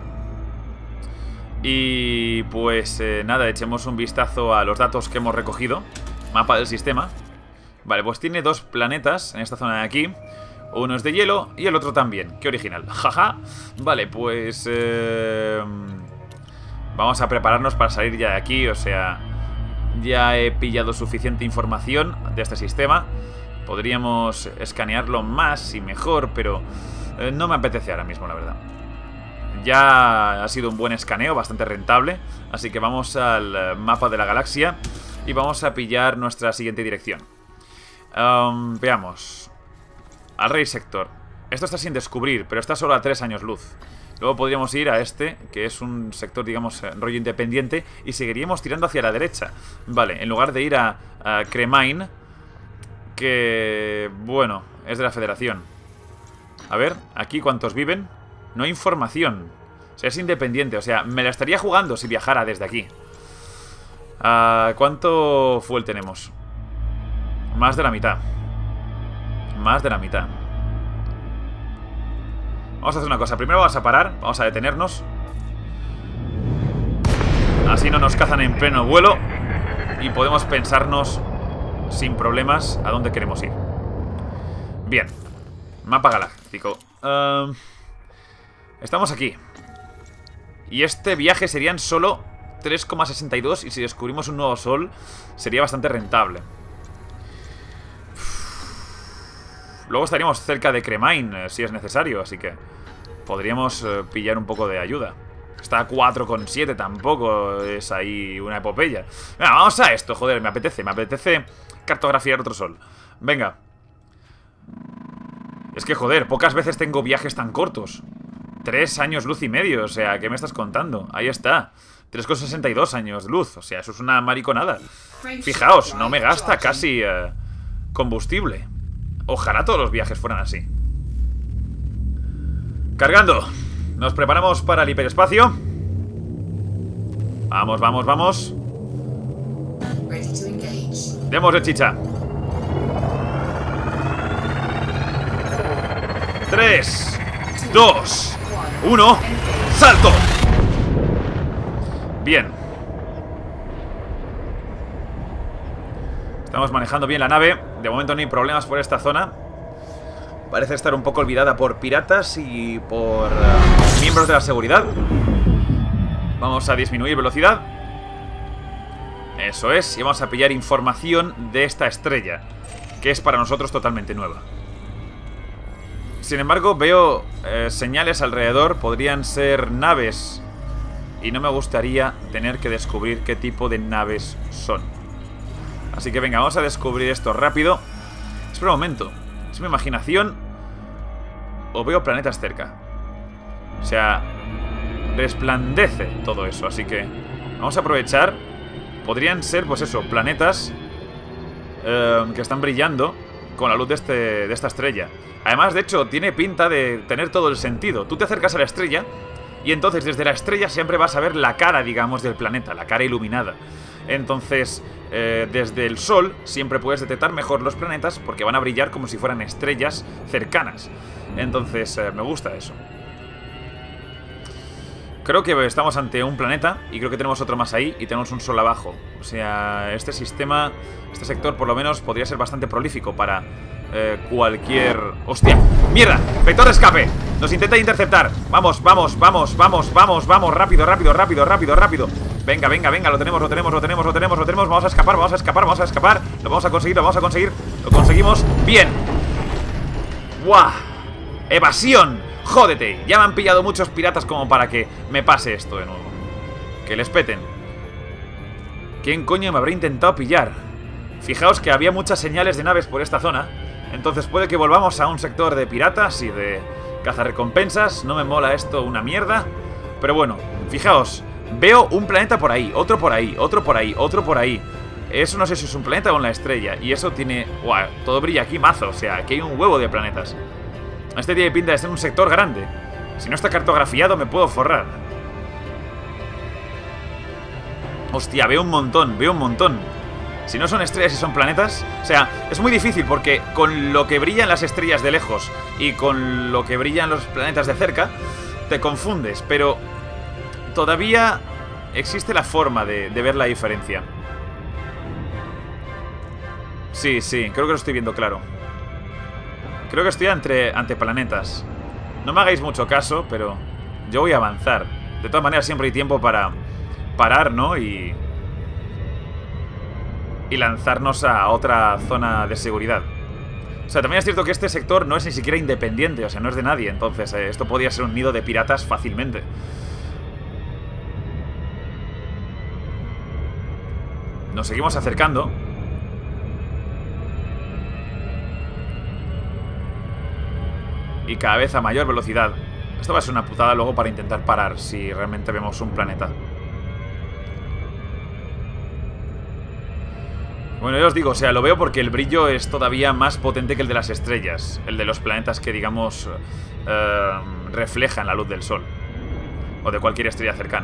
Y pues eh, nada, echemos un vistazo a los datos que hemos recogido. Mapa del sistema. Vale, pues tiene dos planetas en esta zona de aquí. Uno es de hielo y el otro también. Qué original, jaja. Vale, pues eh, vamos a prepararnos para salir ya de aquí. O sea, ya he pillado suficiente información de este sistema. Podríamos escanearlo más y mejor, pero eh, no me apetece ahora mismo, la verdad. Ya ha sido un buen escaneo, bastante rentable. Así que vamos al mapa de la galaxia y vamos a pillar nuestra siguiente dirección. um, Veamos. Al Rey Sector. Esto está sin descubrir, pero está solo a tres años luz. Luego podríamos ir a este, que es un sector, digamos, rollo independiente, y seguiríamos tirando hacia la derecha. Vale, en lugar de ir a, a Cremine, que, bueno, es de la Federación. A ver, aquí cuántos viven. No hay información. O sea, es independiente, o sea, me la estaría jugando si viajara desde aquí. uh, ¿Cuánto fuel tenemos? Más de la mitad. Más de la mitad. Vamos a hacer una cosa. Primero vamos a parar. Vamos a detenernos. Así no nos cazan en pleno vuelo. Y podemos pensarnos sin problemas a dónde queremos ir. Bien. Mapa galáctico. uh, Estamos aquí. Y este viaje serían solo tres coma sesenta y dos. Y si descubrimos un nuevo sol sería bastante rentable. Luego estaríamos cerca de Cremine, eh, si es necesario, así que podríamos eh, pillar un poco de ayuda. Está a cuatro coma siete, tampoco es ahí una epopeya. Venga, vamos a esto, joder, me apetece, me apetece cartografiar otro sol. Venga. Es que, joder, pocas veces tengo viajes tan cortos. Tres años luz y medio, o sea, ¿qué me estás contando? Ahí está. tres coma sesenta y dos años luz, o sea, eso es una mariconada. Fijaos, no me gasta casi eh, combustible. Ojalá todos los viajes fueran así. Cargando. Nos preparamos para el hiperespacio. Vamos, vamos, vamos. Démosle chicha. Tres, dos, uno. ¡Salto! Bien. Estamos manejando bien la nave. De momento no hay problemas por esta zona. Parece estar un poco olvidada por piratas y por uh, miembros de la seguridad. Vamos a disminuir velocidad. Eso es. Y vamos a pillar información de esta estrella, que es para nosotros totalmente nueva. Sin embargo, veo eh, señales alrededor. Podrían ser naves. Y no me gustaría tener que descubrir qué tipo de naves son. Así que venga, vamos a descubrir esto rápido. Espera un momento. ¿Es mi imaginación? ¿O veo planetas cerca? O sea, resplandece todo eso. Así que vamos a aprovechar. Podrían ser, pues eso, planetas eh, que están brillando con la luz de, este, de esta estrella. Además, de hecho, tiene pinta de tener todo el sentido. Tú te acercas a la estrella y entonces desde la estrella siempre vas a ver la cara, digamos, del planeta, la cara iluminada. Entonces, eh, desde el Sol siempre puedes detectar mejor los planetas porque van a brillar como si fueran estrellas cercanas. Entonces, eh, me gusta eso. Creo que estamos ante un planeta y creo que tenemos otro más ahí y tenemos un sol abajo. O sea, este sistema, este sector por lo menos podría ser bastante prolífico para eh, cualquier... ¡Hostia! ¡Mierda! ¡Vector de escape! Nos intenta interceptar. Vamos, vamos, vamos, vamos, vamos, vamos. Rápido, rápido, rápido, rápido, rápido. Venga, venga, venga. Lo tenemos, lo tenemos, lo tenemos, lo tenemos, lo tenemos. Vamos a escapar, vamos a escapar, vamos a escapar. Lo vamos a conseguir, lo vamos a conseguir. Lo conseguimos. Bien. ¡Guau! ¡Evasión! ¡Jódete! Ya me han pillado muchos piratas como para que me pase esto de nuevo. Que les peten. ¿Quién coño me habrá intentado pillar? Fijaos que había muchas señales de naves por esta zona. Entonces puede que volvamos a un sector de piratas y de cazarrecompensas. No me mola esto una mierda. Pero bueno, fijaos. Veo un planeta por ahí, otro por ahí, otro por ahí, otro por ahí. Eso no sé si es un planeta o una estrella. Y eso tiene... ¡Guau! Todo brilla aquí mazo. O sea, aquí hay un huevo de planetas. Este tiene pinta de ser un sector grande. Si no está cartografiado me puedo forrar. Hostia, veo un montón, veo un montón. Si no son estrellas y son planetas... O sea, es muy difícil porque con lo que brillan las estrellas de lejos y con lo que brillan los planetas de cerca, te confundes. Pero todavía existe la forma de, de ver la diferencia. Sí, sí, creo que lo estoy viendo claro. Creo que estoy entre, ante planetas. No me hagáis mucho caso, pero yo voy a avanzar. De todas maneras, siempre hay tiempo para parar, ¿no? Y, y lanzarnos a otra zona de seguridad. O sea, también es cierto que este sector no es ni siquiera independiente. O sea, no es de nadie. Entonces, eh, esto podría ser un nido de piratas fácilmente. Nos seguimos acercando. Y cada vez a mayor velocidad. Esto va a ser una putada luego para intentar parar si realmente vemos un planeta. Bueno, ya os digo, o sea, lo veo porque el brillo es todavía más potente que el de las estrellas. El de los planetas que, digamos, eh, reflejan la luz del sol. O de cualquier estrella cercana.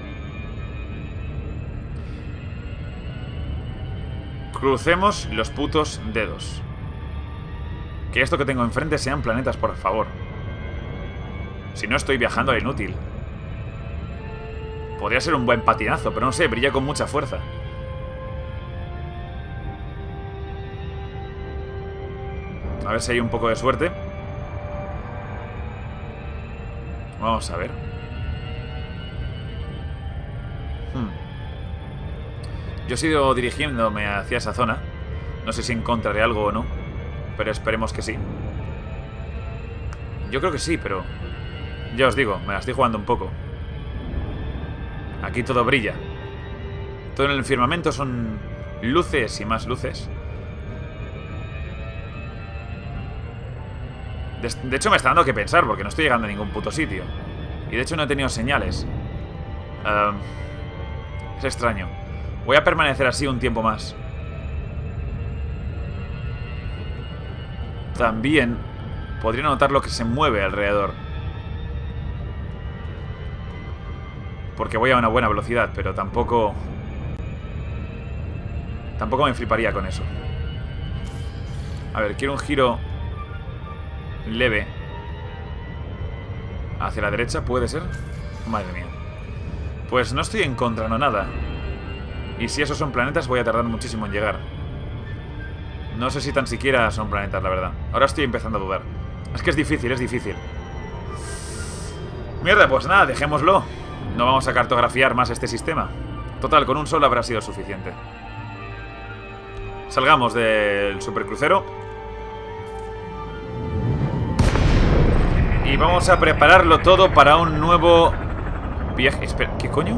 Crucemos los putos dedos. Que esto que tengo enfrente sean planetas, por favor. Si no estoy viajando a lo inútil. Podría ser un buen patinazo, pero no sé, brilla con mucha fuerza. A ver si hay un poco de suerte. Vamos a ver. Hmm. Yo he ido dirigiéndome hacia esa zona. No sé si encontraré algo o no, pero esperemos que sí. Yo creo que sí, pero ya os digo, me la estoy jugando un poco. Aquí todo brilla. Todo en el firmamento son luces y más luces. De, de hecho me está dando que pensar, porque no estoy llegando a ningún puto sitio. Y de hecho no he tenido señales. um, Es extraño. Voy a permanecer así un tiempo más. También podría notar lo que se mueve alrededor, porque voy a una buena velocidad, pero tampoco Tampoco me fliparía con eso. A ver, quiero un giro leve hacia la derecha, ¿puede ser? Madre mía. Pues no estoy encontrando nada. Y si esos son planetas voy a tardar muchísimo en llegar. No sé si tan siquiera son planetas, la verdad. Ahora estoy empezando a dudar. Es que es difícil, es difícil. Mierda, pues nada, dejémoslo. No vamos a cartografiar más este sistema. Total, con un sol habrá sido suficiente. Salgamos del supercrucero. Y vamos a prepararlo todo para un nuevo viaje. Espera, ¿qué coño?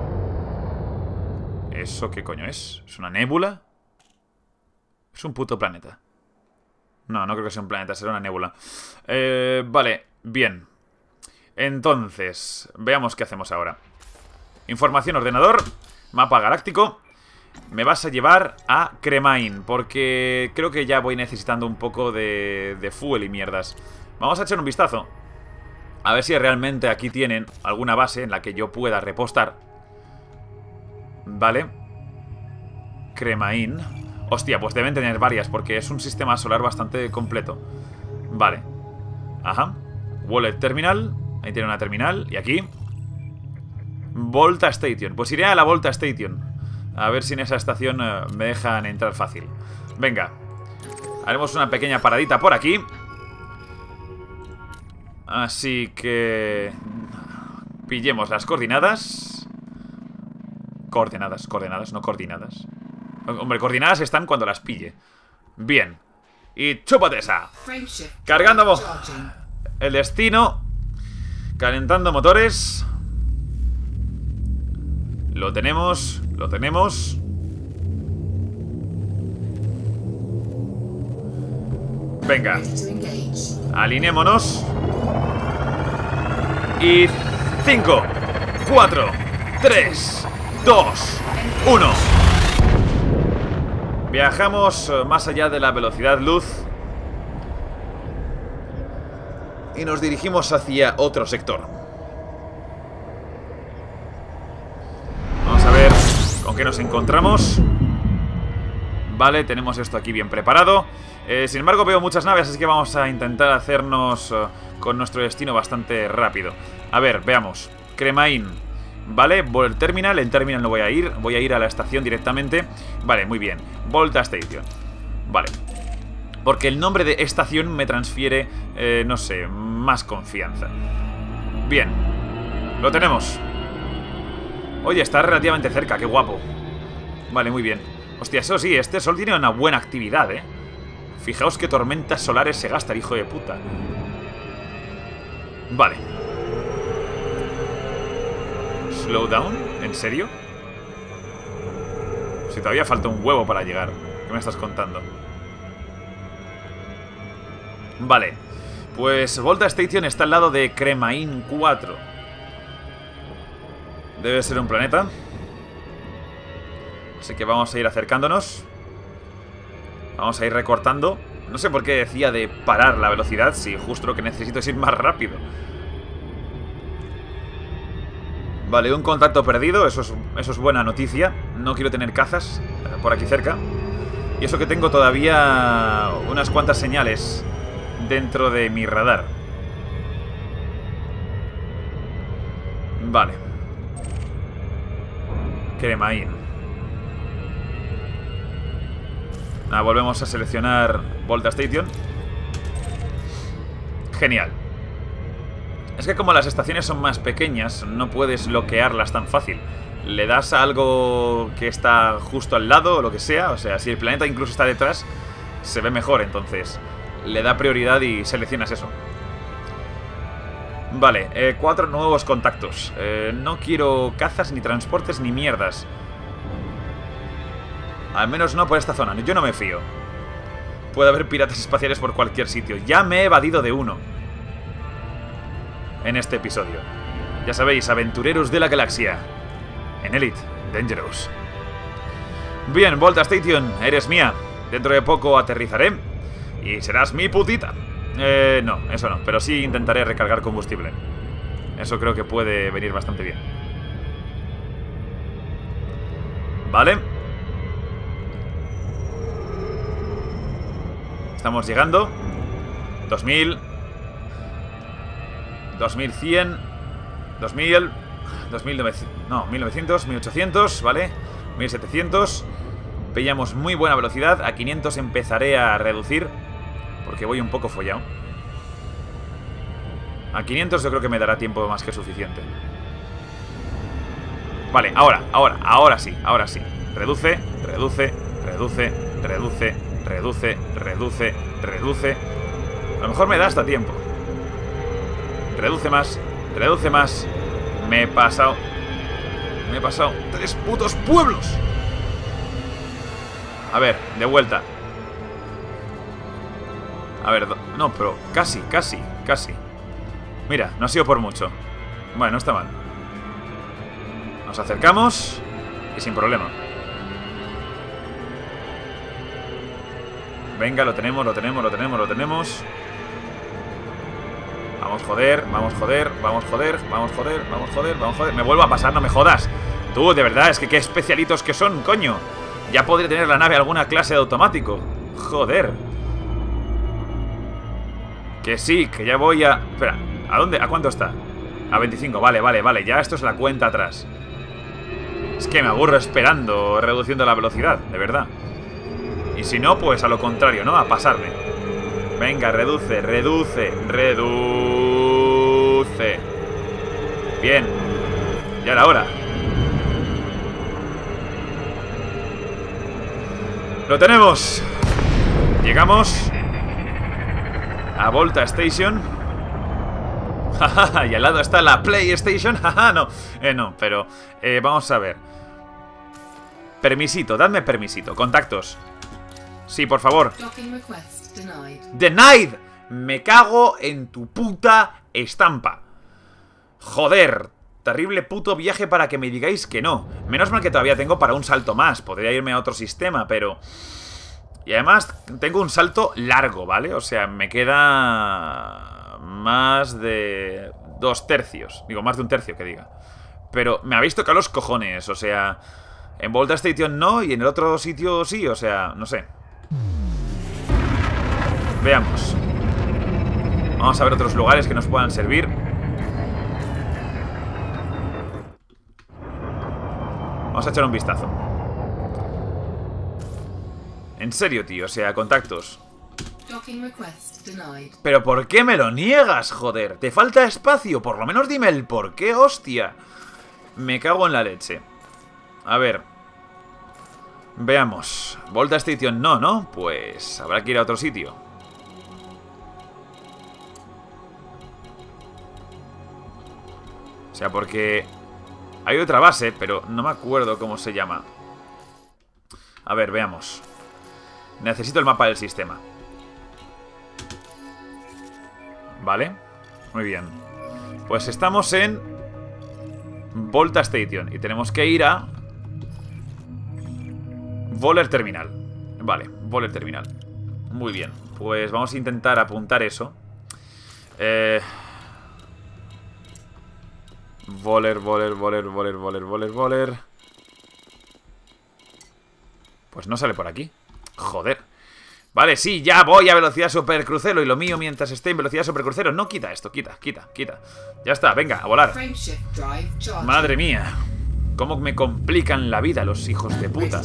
¿Eso qué coño es? ¿Es una nébula? Es un puto planeta. No, no creo que sea un planeta, será una nébula. eh, Vale, bien. Entonces, veamos qué hacemos ahora. Información ordenador. Mapa galáctico. Me vas a llevar a Cremain, porque creo que ya voy necesitando un poco de, de fuel y mierdas. Vamos a echar un vistazo a ver si realmente aquí tienen alguna base en la que yo pueda repostar. Vale. Cremain. Hostia, pues deben tener varias, porque es un sistema solar bastante completo. Vale. Ajá. Wallet terminal. Ahí tiene una terminal. Y aquí Volta Station. Pues iré a la Volta Station. A ver si en esa estación uh, me dejan entrar fácil. Venga. Haremos una pequeña paradita por aquí. Así que... pillemos las coordenadas. Coordenadas, coordenadas, no coordinadas. Hombre, coordinadas están cuando las pille. Bien. Y chúpate esa. Cargando el destino. Calentando motores. Lo tenemos, lo tenemos. Venga. Alineémonos. Y cinco, cuatro, tres, dos, uno. Viajamos más allá de la velocidad luz y nos dirigimos hacia otro sector. Vamos a ver con qué nos encontramos. Vale, tenemos esto aquí bien preparado. eh, Sin embargo veo muchas naves, así que vamos a intentar hacernos uh, con nuestro destino bastante rápido. A ver, veamos. Cremain. Vale, Volt Terminal, en Terminal no voy a ir. Voy a ir a la estación directamente. Vale, muy bien, Volta Station. Vale, porque el nombre de estación me transfiere, eh, no sé, más confianza. Bien, lo tenemos. Oye, está relativamente cerca, qué guapo. Vale, muy bien. Hostia, eso sí, este sol tiene una buena actividad, eh. Fijaos qué tormentas solares se gasta el hijo de puta. Vale. Slow down, ¿en serio? Si todavía falta un huevo para llegar. ¿Qué me estás contando? Vale. Pues Volta Station está al lado de Cremain cuatro. Debe ser un planeta. Así que vamos a ir acercándonos. Vamos a ir recortando. No sé por qué decía de parar la velocidad, si justo lo que necesito es ir más rápido. Vale, un contacto perdido, eso es, eso es buena noticia. No quiero tener cazas por aquí cerca. Y eso que tengo todavía unas cuantas señales dentro de mi radar. Vale. Cremain. Ah, volvemos a seleccionar Volta Station. Genial. Es que como las estaciones son más pequeñas, no puedes bloquearlas tan fácil. Le das a algo que está justo al lado o lo que sea. O sea, si el planeta incluso está detrás, se ve mejor, entonces le da prioridad y seleccionas eso. Vale, eh, cuatro nuevos contactos. eh, No quiero cazas, ni transportes, ni mierdas. Al menos no por esta zona, yo no me fío. Puede haber piratas espaciales por cualquier sitio. Ya me he evadido de uno en este episodio. Ya sabéis, aventureros de la galaxia. En Elite Dangerous. Bien, Volta Station, eres mía. Dentro de poco aterrizaré y serás mi putita. Eh, no, eso no, pero sí intentaré recargar combustible. Eso creo que puede venir bastante bien. Vale. Estamos llegando. dos mil. dos mil cien. dos mil. dos mil novecientos. No, mil novecientos, mil ochocientos, ¿vale? mil setecientos. Pillamos muy buena velocidad. A quinientos empezaré a reducir, porque voy un poco follado. A quinientos yo creo que me dará tiempo más que suficiente. Vale, ahora, ahora, ahora sí, ahora sí. Reduce, reduce, reduce, reduce, reduce, reduce, reduce. A lo mejor me da hasta tiempo. Reduce más, reduce más. Me he pasado. Me he pasado tres putos pueblos. A ver, de vuelta. A ver, no, pero casi, casi, casi. Mira, no ha sido por mucho. Bueno, no está mal. Nos acercamos y sin problema. Venga, lo tenemos, lo tenemos, lo tenemos, lo tenemos. Vamos, joder, vamos, joder, vamos, joder, vamos, joder, vamos, joder, vamos, joder. Me vuelvo a pasar, no me jodas. Tú, de verdad, es que qué especialitos que son, coño. Ya podría tener la nave alguna clase de automático. Joder. Que sí, que ya voy a... Espera, ¿a dónde? ¿A cuánto está? A veinticinco, vale, vale, vale. Ya esto es la cuenta atrás. Es que me aburro esperando, reduciendo la velocidad, de verdad. Y si no, pues a lo contrario, ¿no? A pasarme. Venga, reduce, reduce, reduce. Bien. Ya era hora. ¡Lo tenemos! Llegamos a Volta Station. Y al lado está la PlayStation. No, eh, no, pero eh, vamos a ver. Permisito, dadme permisito. Contactos. Sí, por favor. Denied. Me cago en tu puta estampa. Joder. Terrible puto viaje para que me digáis que no. Menos mal que todavía tengo para un salto más. Podría irme a otro sistema, pero... Y además tengo un salto largo, ¿vale? O sea, me queda más de dos tercios. Digo, más de un tercio, que diga. Pero me habéis tocado los cojones. O sea, en Volta Station no y en el otro sitio sí. O sea, no sé. Veamos. Vamos a ver otros lugares que nos puedan servir. Vamos a echar un vistazo. En serio, tío, o sea, contactos. ¿Pero por qué me lo niegas, joder? ¿Te falta espacio? Por lo menos dime el por qué, hostia. Me cago en la leche. A ver. Veamos. Volta Station no, ¿no? Pues habrá que ir a otro sitio. O sea, porque... hay otra base, pero no me acuerdo cómo se llama. A ver, veamos. Necesito el mapa del sistema. Vale. Muy bien. Pues estamos en Volta Station y tenemos que ir a Voler Terminal. Vale, Voler Terminal. Muy bien. Pues vamos a intentar apuntar eso. Eh... Voler, voler, voler, voler, voler, voler, voler. Pues no sale por aquí. Joder. Vale, sí, ya voy a velocidad supercrucero. Y lo mío mientras esté en velocidad supercrucero. No, quita esto, quita, quita, quita. Ya está, venga, a volar. Madre mía. Cómo me complican la vida los hijos de puta.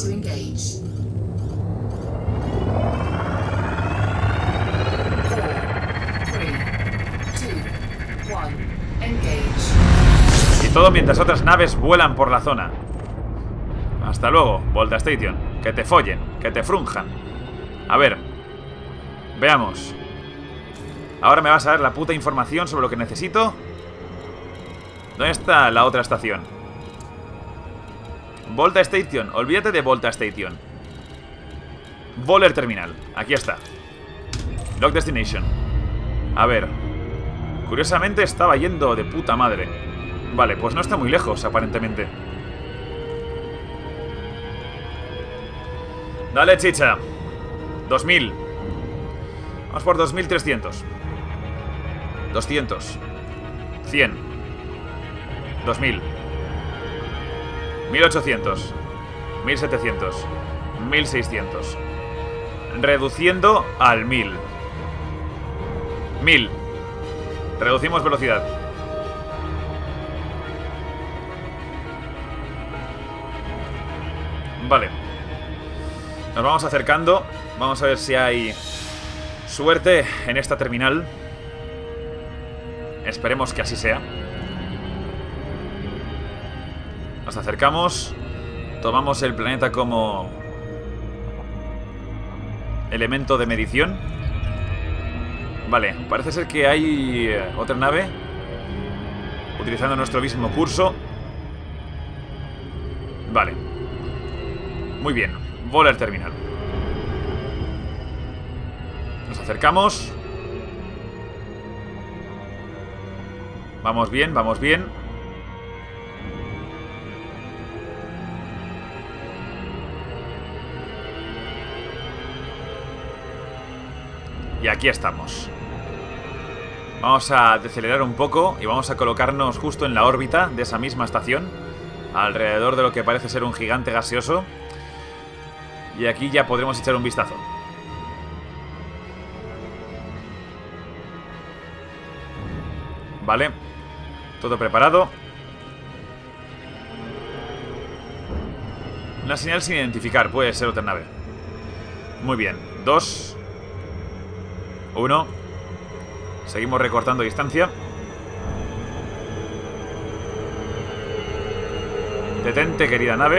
Y todo mientras otras naves vuelan por la zona. Hasta luego, Volta Station. Que te follen, que te frunjan. A ver. Veamos. Ahora me vas a dar la puta información sobre lo que necesito. ¿Dónde está la otra estación? Volta Station. Olvídate de Volta Station. Voler Terminal. Aquí está. Lock Destination. A ver. Curiosamente estaba yendo de puta madre. Vale, pues no está muy lejos, aparentemente. Dale, chicha. dos mil. Vamos por dos mil trescientos. doscientos. cien. dos mil. mil ochocientos. mil setecientos. mil seiscientos. Reduciendo al mil. mil. Reducimos velocidad. Vale. Nos vamos acercando. Vamos a ver si hay suerte en esta terminal. Esperemos que así sea. Nos acercamos. Tomamos el planeta como elemento de medición. Vale, parece ser que hay otra nave utilizando nuestro mismo curso. Vale. Muy bien, Voler Terminal. Nos acercamos. Vamos bien, vamos bien. Y aquí estamos. Vamos a decelerar un poco y vamos a colocarnos justo en la órbita de esa misma estación, alrededor de lo que parece ser un gigante gaseoso. Y aquí ya podremos echar un vistazo. Vale. Todo preparado. Una señal sin identificar. Puede ser otra nave. Muy bien. Dos. Uno. Seguimos recortando distancia. Detente, querida nave.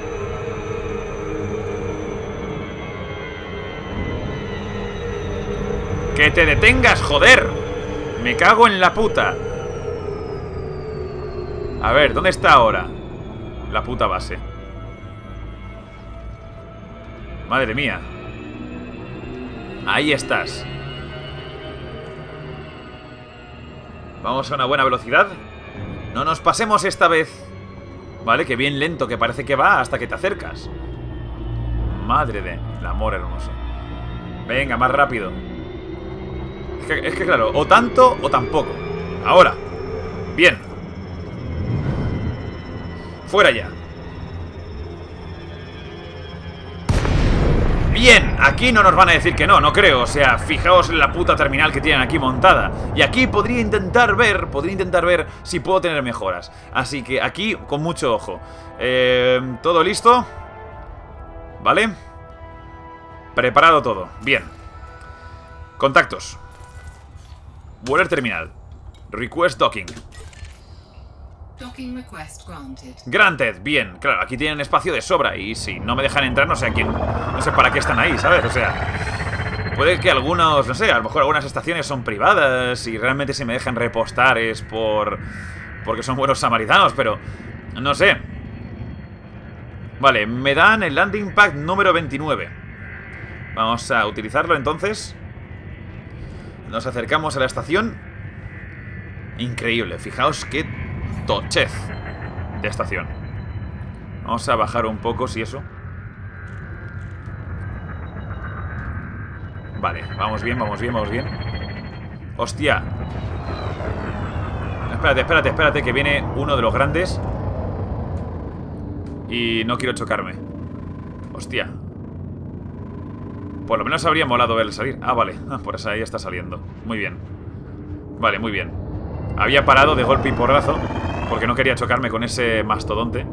¡Que te detengas, joder! Me cago en la puta. A ver, ¿dónde está ahora la puta base? Madre mía. Ahí estás. Vamos a una buena velocidad. No nos pasemos esta vez. Vale, que bien lento, que parece que va hasta que te acercas. Madre de el amor hermoso. Venga, más rápido. Es que, es que claro, o tanto o tampoco. Ahora. Bien. Fuera ya. Bien, aquí no nos van a decir que no, no creo. O sea, fijaos en la puta terminal que tienen aquí montada. Y aquí podría intentar ver, podría intentar ver si puedo tener mejoras. Así que aquí, con mucho ojo. eh, ¿Todo listo? ¿Vale? Preparado todo, bien. Contactos. Vueler terminal. Request docking. Docking request granted. Granted, bien, claro, aquí tienen espacio de sobra. Y si no me dejan entrar, no sé a quién. No sé para qué están ahí, ¿sabes? O sea, puede que algunos, no sé, a lo mejor algunas estaciones son privadas y realmente si me dejan repostar es por... porque son buenos samaritanos, pero... no sé. Vale, me dan el landing pad número veintinueve. Vamos a utilizarlo entonces. Nos acercamos a la estación. Increíble, fijaos qué tochez de estación. Vamos a bajar un poco, si eso. Vale, vamos bien, vamos bien, vamos bien. Hostia. Espérate, espérate, espérate, que viene uno de los grandes. Y no quiero chocarme. Hostia. Por lo menos habría molado el salir. Ah, vale, por eso ahí está saliendo. Muy bien. Vale, muy bien. Había parado de golpe y porrazo porque no quería chocarme con ese mastodonte.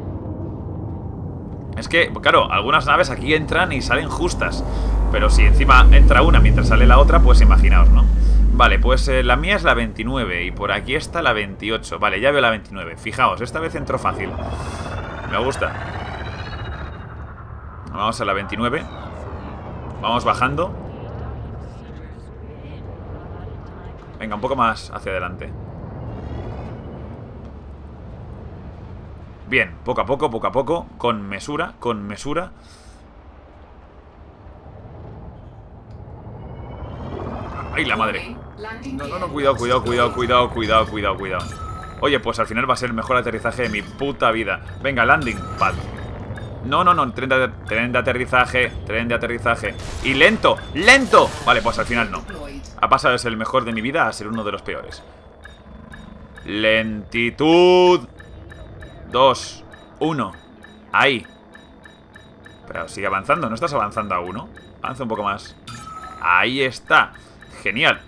Es que, claro, algunas naves aquí entran y salen justas. Pero si encima entra una mientras sale la otra, pues imaginaos, ¿no? Vale, pues eh, la mía es la veintinueve y por aquí está la veintiocho. Vale, ya veo la veintinueve. Fijaos, esta vez entró fácil. Me gusta. Vamos a la veintinueve. Vamos bajando. Venga, un poco más hacia adelante. Bien, poco a poco, poco a poco. Con mesura, con mesura. ¡Ay, la madre! No, no, no, cuidado, cuidado, cuidado, cuidado, cuidado, cuidado, cuidado. Oye, pues al final va a ser el mejor aterrizaje de mi puta vida. Venga, landing pad. No, no, no, tren de, tren de aterrizaje, tren de aterrizaje. Y lento, lento. Vale, pues al final no. Ha pasado de ser el mejor de mi vida a ser uno de los peores. Lentitud. Dos, uno. Ahí. Pero sigue avanzando, ¿no estás avanzando a uno? Avanza un poco más. Ahí está. Genial.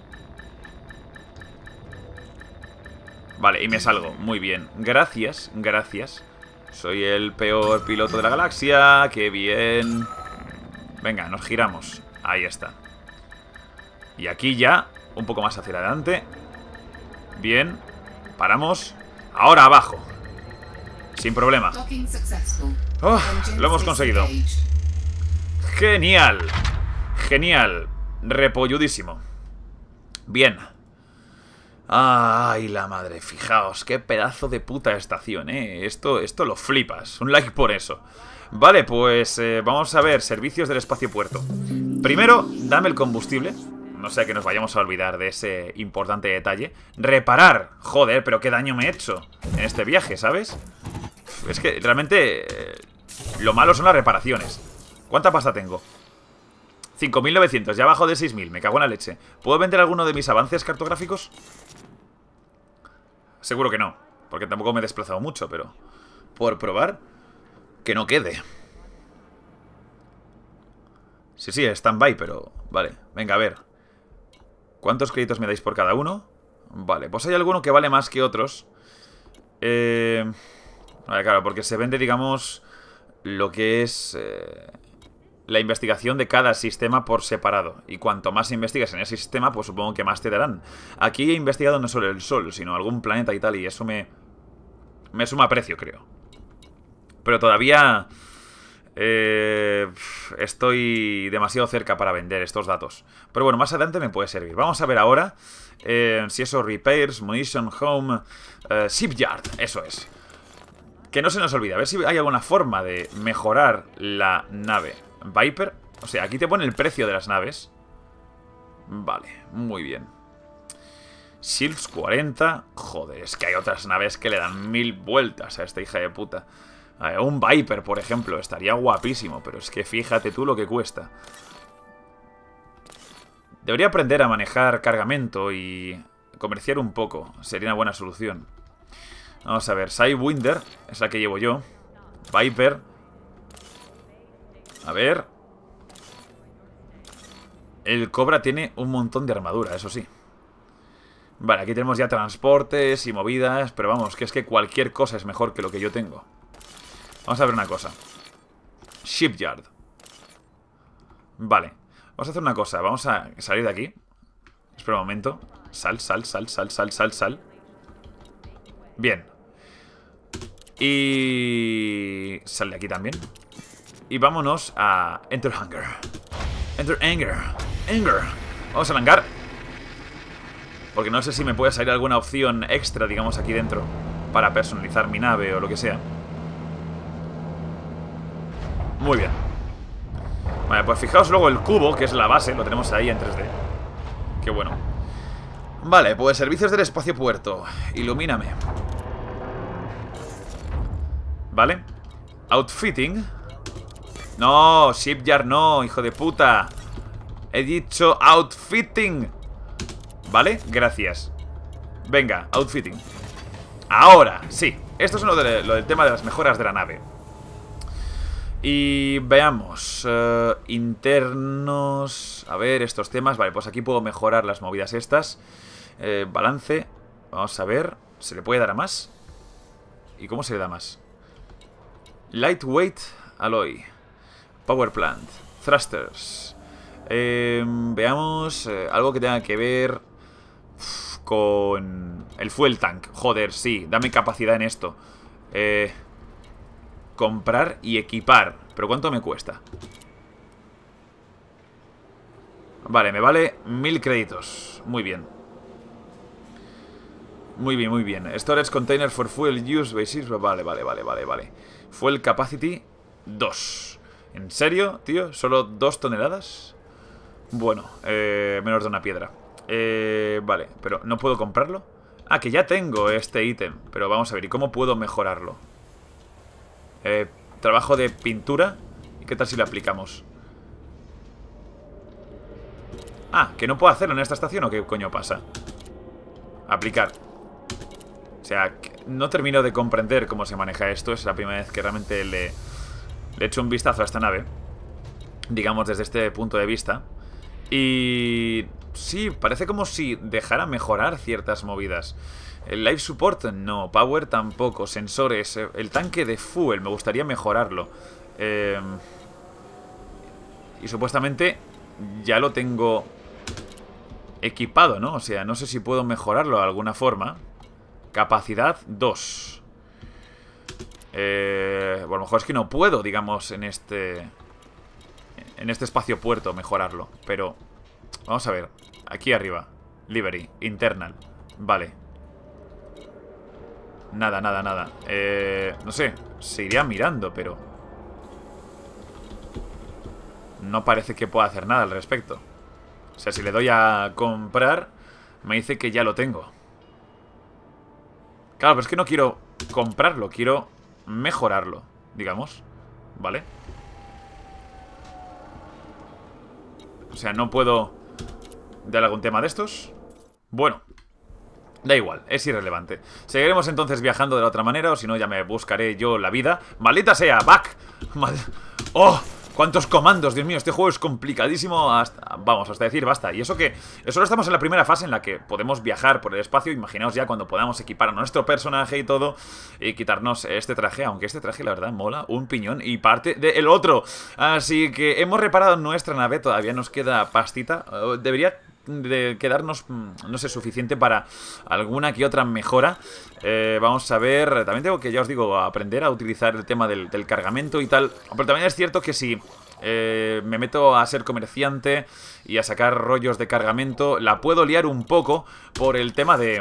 Vale, y me salgo, muy bien. Gracias, gracias. Soy el peor piloto de la galaxia. ¡Qué bien! Venga, nos giramos. Ahí está. Y aquí ya, un poco más hacia adelante. Bien. Paramos. Ahora abajo. Sin problema. Oh, lo hemos conseguido. Genial. Genial. Repolludísimo. Bien. Ay, la madre, fijaos, qué pedazo de puta estación, eh. Esto, esto lo flipas. Un like por eso. Vale, pues eh, vamos a ver servicios del espacio puerto. Primero, dame el combustible. No sea que nos vayamos a olvidar de ese importante detalle. Reparar. Joder, pero qué daño me he hecho en este viaje, ¿sabes? Es que realmente eh, lo malo son las reparaciones. ¿Cuánta pasta tengo? cinco mil novecientos, ya bajo de seis mil, me cago en la leche. ¿Puedo vender alguno de mis avances cartográficos? Seguro que no, porque tampoco me he desplazado mucho, pero... por probar, que no quede. Sí, sí, stand-by, pero... vale, venga, a ver. ¿Cuántos créditos me dais por cada uno? Vale, pues hay alguno que vale más que otros. Eh... Vale, claro, porque se vende, digamos, lo que es eh, la investigación de cada sistema por separado. Y cuanto más investigas en ese sistema, pues supongo que más te darán. Aquí he investigado no solo el Sol, sino algún planeta y tal, y eso me... me suma precio, creo. Pero todavía... Eh, estoy demasiado cerca para vender estos datos. Pero bueno, más adelante me puede servir. Vamos a ver ahora eh, si eso repairs, munition, home, eh, shipyard, eso es. Que no se nos olvide, a ver si hay alguna forma de mejorar la nave Viper. O sea, aquí te pone el precio de las naves. Vale, muy bien. Shields cuarenta. Joder, es que hay otras naves que le dan mil vueltas a esta hija de puta. A un Viper, por ejemplo, estaría guapísimo. Pero es que fíjate tú lo que cuesta. Debería aprender a manejar cargamento y comerciar un poco. Sería una buena solución. Vamos a ver, Sidewinder es la que llevo yo. Viper. A ver. El Cobra tiene un montón de armadura, eso sí. Vale, aquí tenemos ya transportes y movidas. Pero vamos, que es que cualquier cosa es mejor que lo que yo tengo. Vamos a ver una cosa. Shipyard. Vale, vamos a hacer una cosa. Vamos a salir de aquí. Espera un momento. Sal, sal, sal, sal, sal, sal, sal. Bien. Y... sal de aquí también. Y vámonos a Enter Hangar. Enter Hangar. Hangar. Vamos al hangar. Porque no sé si me puede salir alguna opción extra, digamos, aquí dentro, para personalizar mi nave o lo que sea. Muy bien. Vale, pues fijaos luego el cubo, que es la base. Lo tenemos ahí en tres D. Qué bueno. Vale, pues servicios del espacio puerto. Ilumíname. Vale. Outfitting. No, shipyard no, hijo de puta. He dicho outfitting. Vale, gracias. Venga, outfitting. Ahora, sí. Esto es lo, de, lo del tema de las mejoras de la nave. Y veamos uh, internos. A ver, estos temas. Vale, pues aquí puedo mejorar las movidas estas. eh, Balance. Vamos a ver. ¿Se le puede dar a más? ¿Y cómo se le da más? Lightweight alloy. Power plant. Thrusters. eh, Veamos eh, algo que tenga que ver uf, con el fuel tank. Joder, sí, dame capacidad en esto. Eh... Comprar y equipar. ¿Pero cuánto me cuesta? Vale, me vale mil créditos. Muy bien. Muy bien, muy bien. Storage container for fuel use basis. Vale, vale, vale, vale, vale. Fuel capacity dos. ¿En serio, tío? ¿Solo dos toneladas? Bueno, eh, menos de una piedra. eh, Vale, pero ¿no puedo comprarlo? Ah, que ya tengo este ítem. Pero vamos a ver, ¿y cómo puedo mejorarlo? Eh, trabajo de pintura. ¿Y qué tal si lo aplicamos? Ah, ¿que no puedo hacerlo en esta estación o qué coño pasa? Aplicar. O sea, no termino de comprender cómo se maneja esto. Es la primera vez que realmente le, le echo un vistazo a esta nave, digamos desde este punto de vista. Y... sí, parece como si dejara mejorar ciertas movidas. El life support no, power tampoco, sensores, el tanque de fuel me gustaría mejorarlo. eh, Y supuestamente ya lo tengo equipado, ¿no? O sea, no sé si puedo mejorarlo de alguna forma. Capacidad dos. eh, bueno, a lo mejor es que no puedo, digamos, en este En este espacio puerto mejorarlo. Pero vamos a ver, aquí arriba, livery, internal. Vale. Nada, nada, nada. Eh, no sé, se iría mirando, pero no parece que pueda hacer nada al respecto. O sea, si le doy a comprar, me dice que ya lo tengo. Claro, pero es que no quiero comprarlo, quiero mejorarlo, digamos. ¿Vale? O sea, no puedo darle algún tema de estos. Bueno, da igual, es irrelevante. Seguiremos entonces viajando de la otra manera, o si no ya me buscaré yo la vida. ¡Maldita sea! ¡Back! Mal... ¡Oh! cuántos comandos, Dios mío, este juego es complicadísimo hasta, vamos, hasta decir basta. Y eso que, solo estamos en la primera fase en la que podemos viajar por el espacio. Imaginaos ya cuando podamos equipar a nuestro personaje y todo, y quitarnos este traje, aunque este traje la verdad mola un piñón y parte del otro. Así que hemos reparado nuestra nave, todavía nos queda pastita. Debería de quedarnos, no sé, suficiente para alguna que otra mejora. eh, Vamos a ver, también tengo que, ya os digo, aprender a utilizar el tema del, del cargamento y tal. Pero también es cierto que si eh, me meto a ser comerciante y a sacar rollos de cargamento, la puedo liar un poco por el tema de...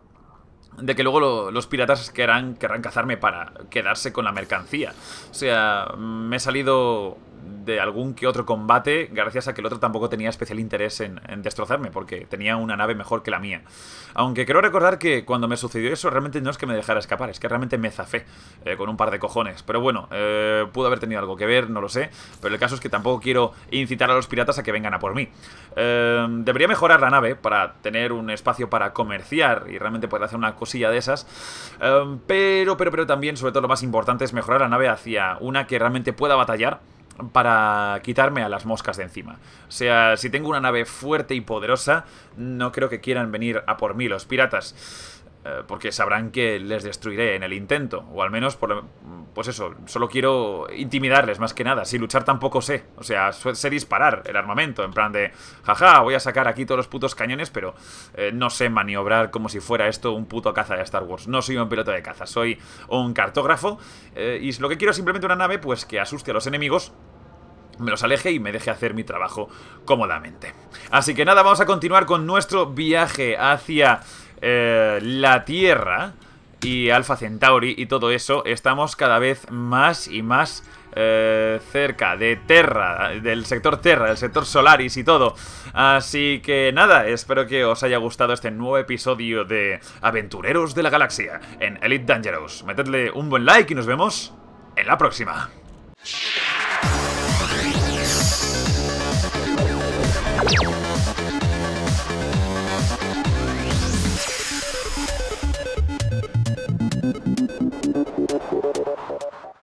de que luego lo, los piratas querrán, querrán cazarme para quedarse con la mercancía. O sea, me he salido de algún que otro combate gracias a que el otro tampoco tenía especial interés en, en destrozarme, porque tenía una nave mejor que la mía. Aunque creo recordar que cuando me sucedió eso realmente no es que me dejara escapar, es que realmente me zafé eh, con un par de cojones. Pero bueno, eh, pudo haber tenido algo que ver, no lo sé. Pero el caso es que tampoco quiero incitar a los piratas a que vengan a por mí. eh, Debería mejorar la nave para tener un espacio para comerciar y realmente poder hacer una cosilla de esas. eh, Pero, pero, pero también, sobre todo lo más importante, es mejorar la nave hacia una que realmente pueda batallar para quitarme a las moscas de encima. O sea, si tengo una nave fuerte y poderosa, no creo que quieran venir a por mí los piratas, eh, porque sabrán que les destruiré en el intento. O al menos, por, pues eso, solo quiero intimidarles más que nada. Si luchar tampoco sé. O sea, sé disparar el armamento, en plan de jaja, voy a sacar aquí todos los putos cañones, pero eh, no sé maniobrar como si fuera esto un puto caza de Star Wars. No soy un piloto de caza, soy un cartógrafo, eh, y lo que quiero es simplemente una nave pues que asuste a los enemigos, me los aleje y me deje hacer mi trabajo cómodamente. Así que nada, vamos a continuar con nuestro viaje hacia eh, la Tierra y Alpha Centauri y todo eso. Estamos cada vez más y más eh, cerca de Terra, del sector Terra, del sector Solaris y todo. Así que nada, espero que os haya gustado este nuevo episodio de Aventureros de la Galaxia en Elite Dangerous. Metedle un buen like y nos vemos en la próxima.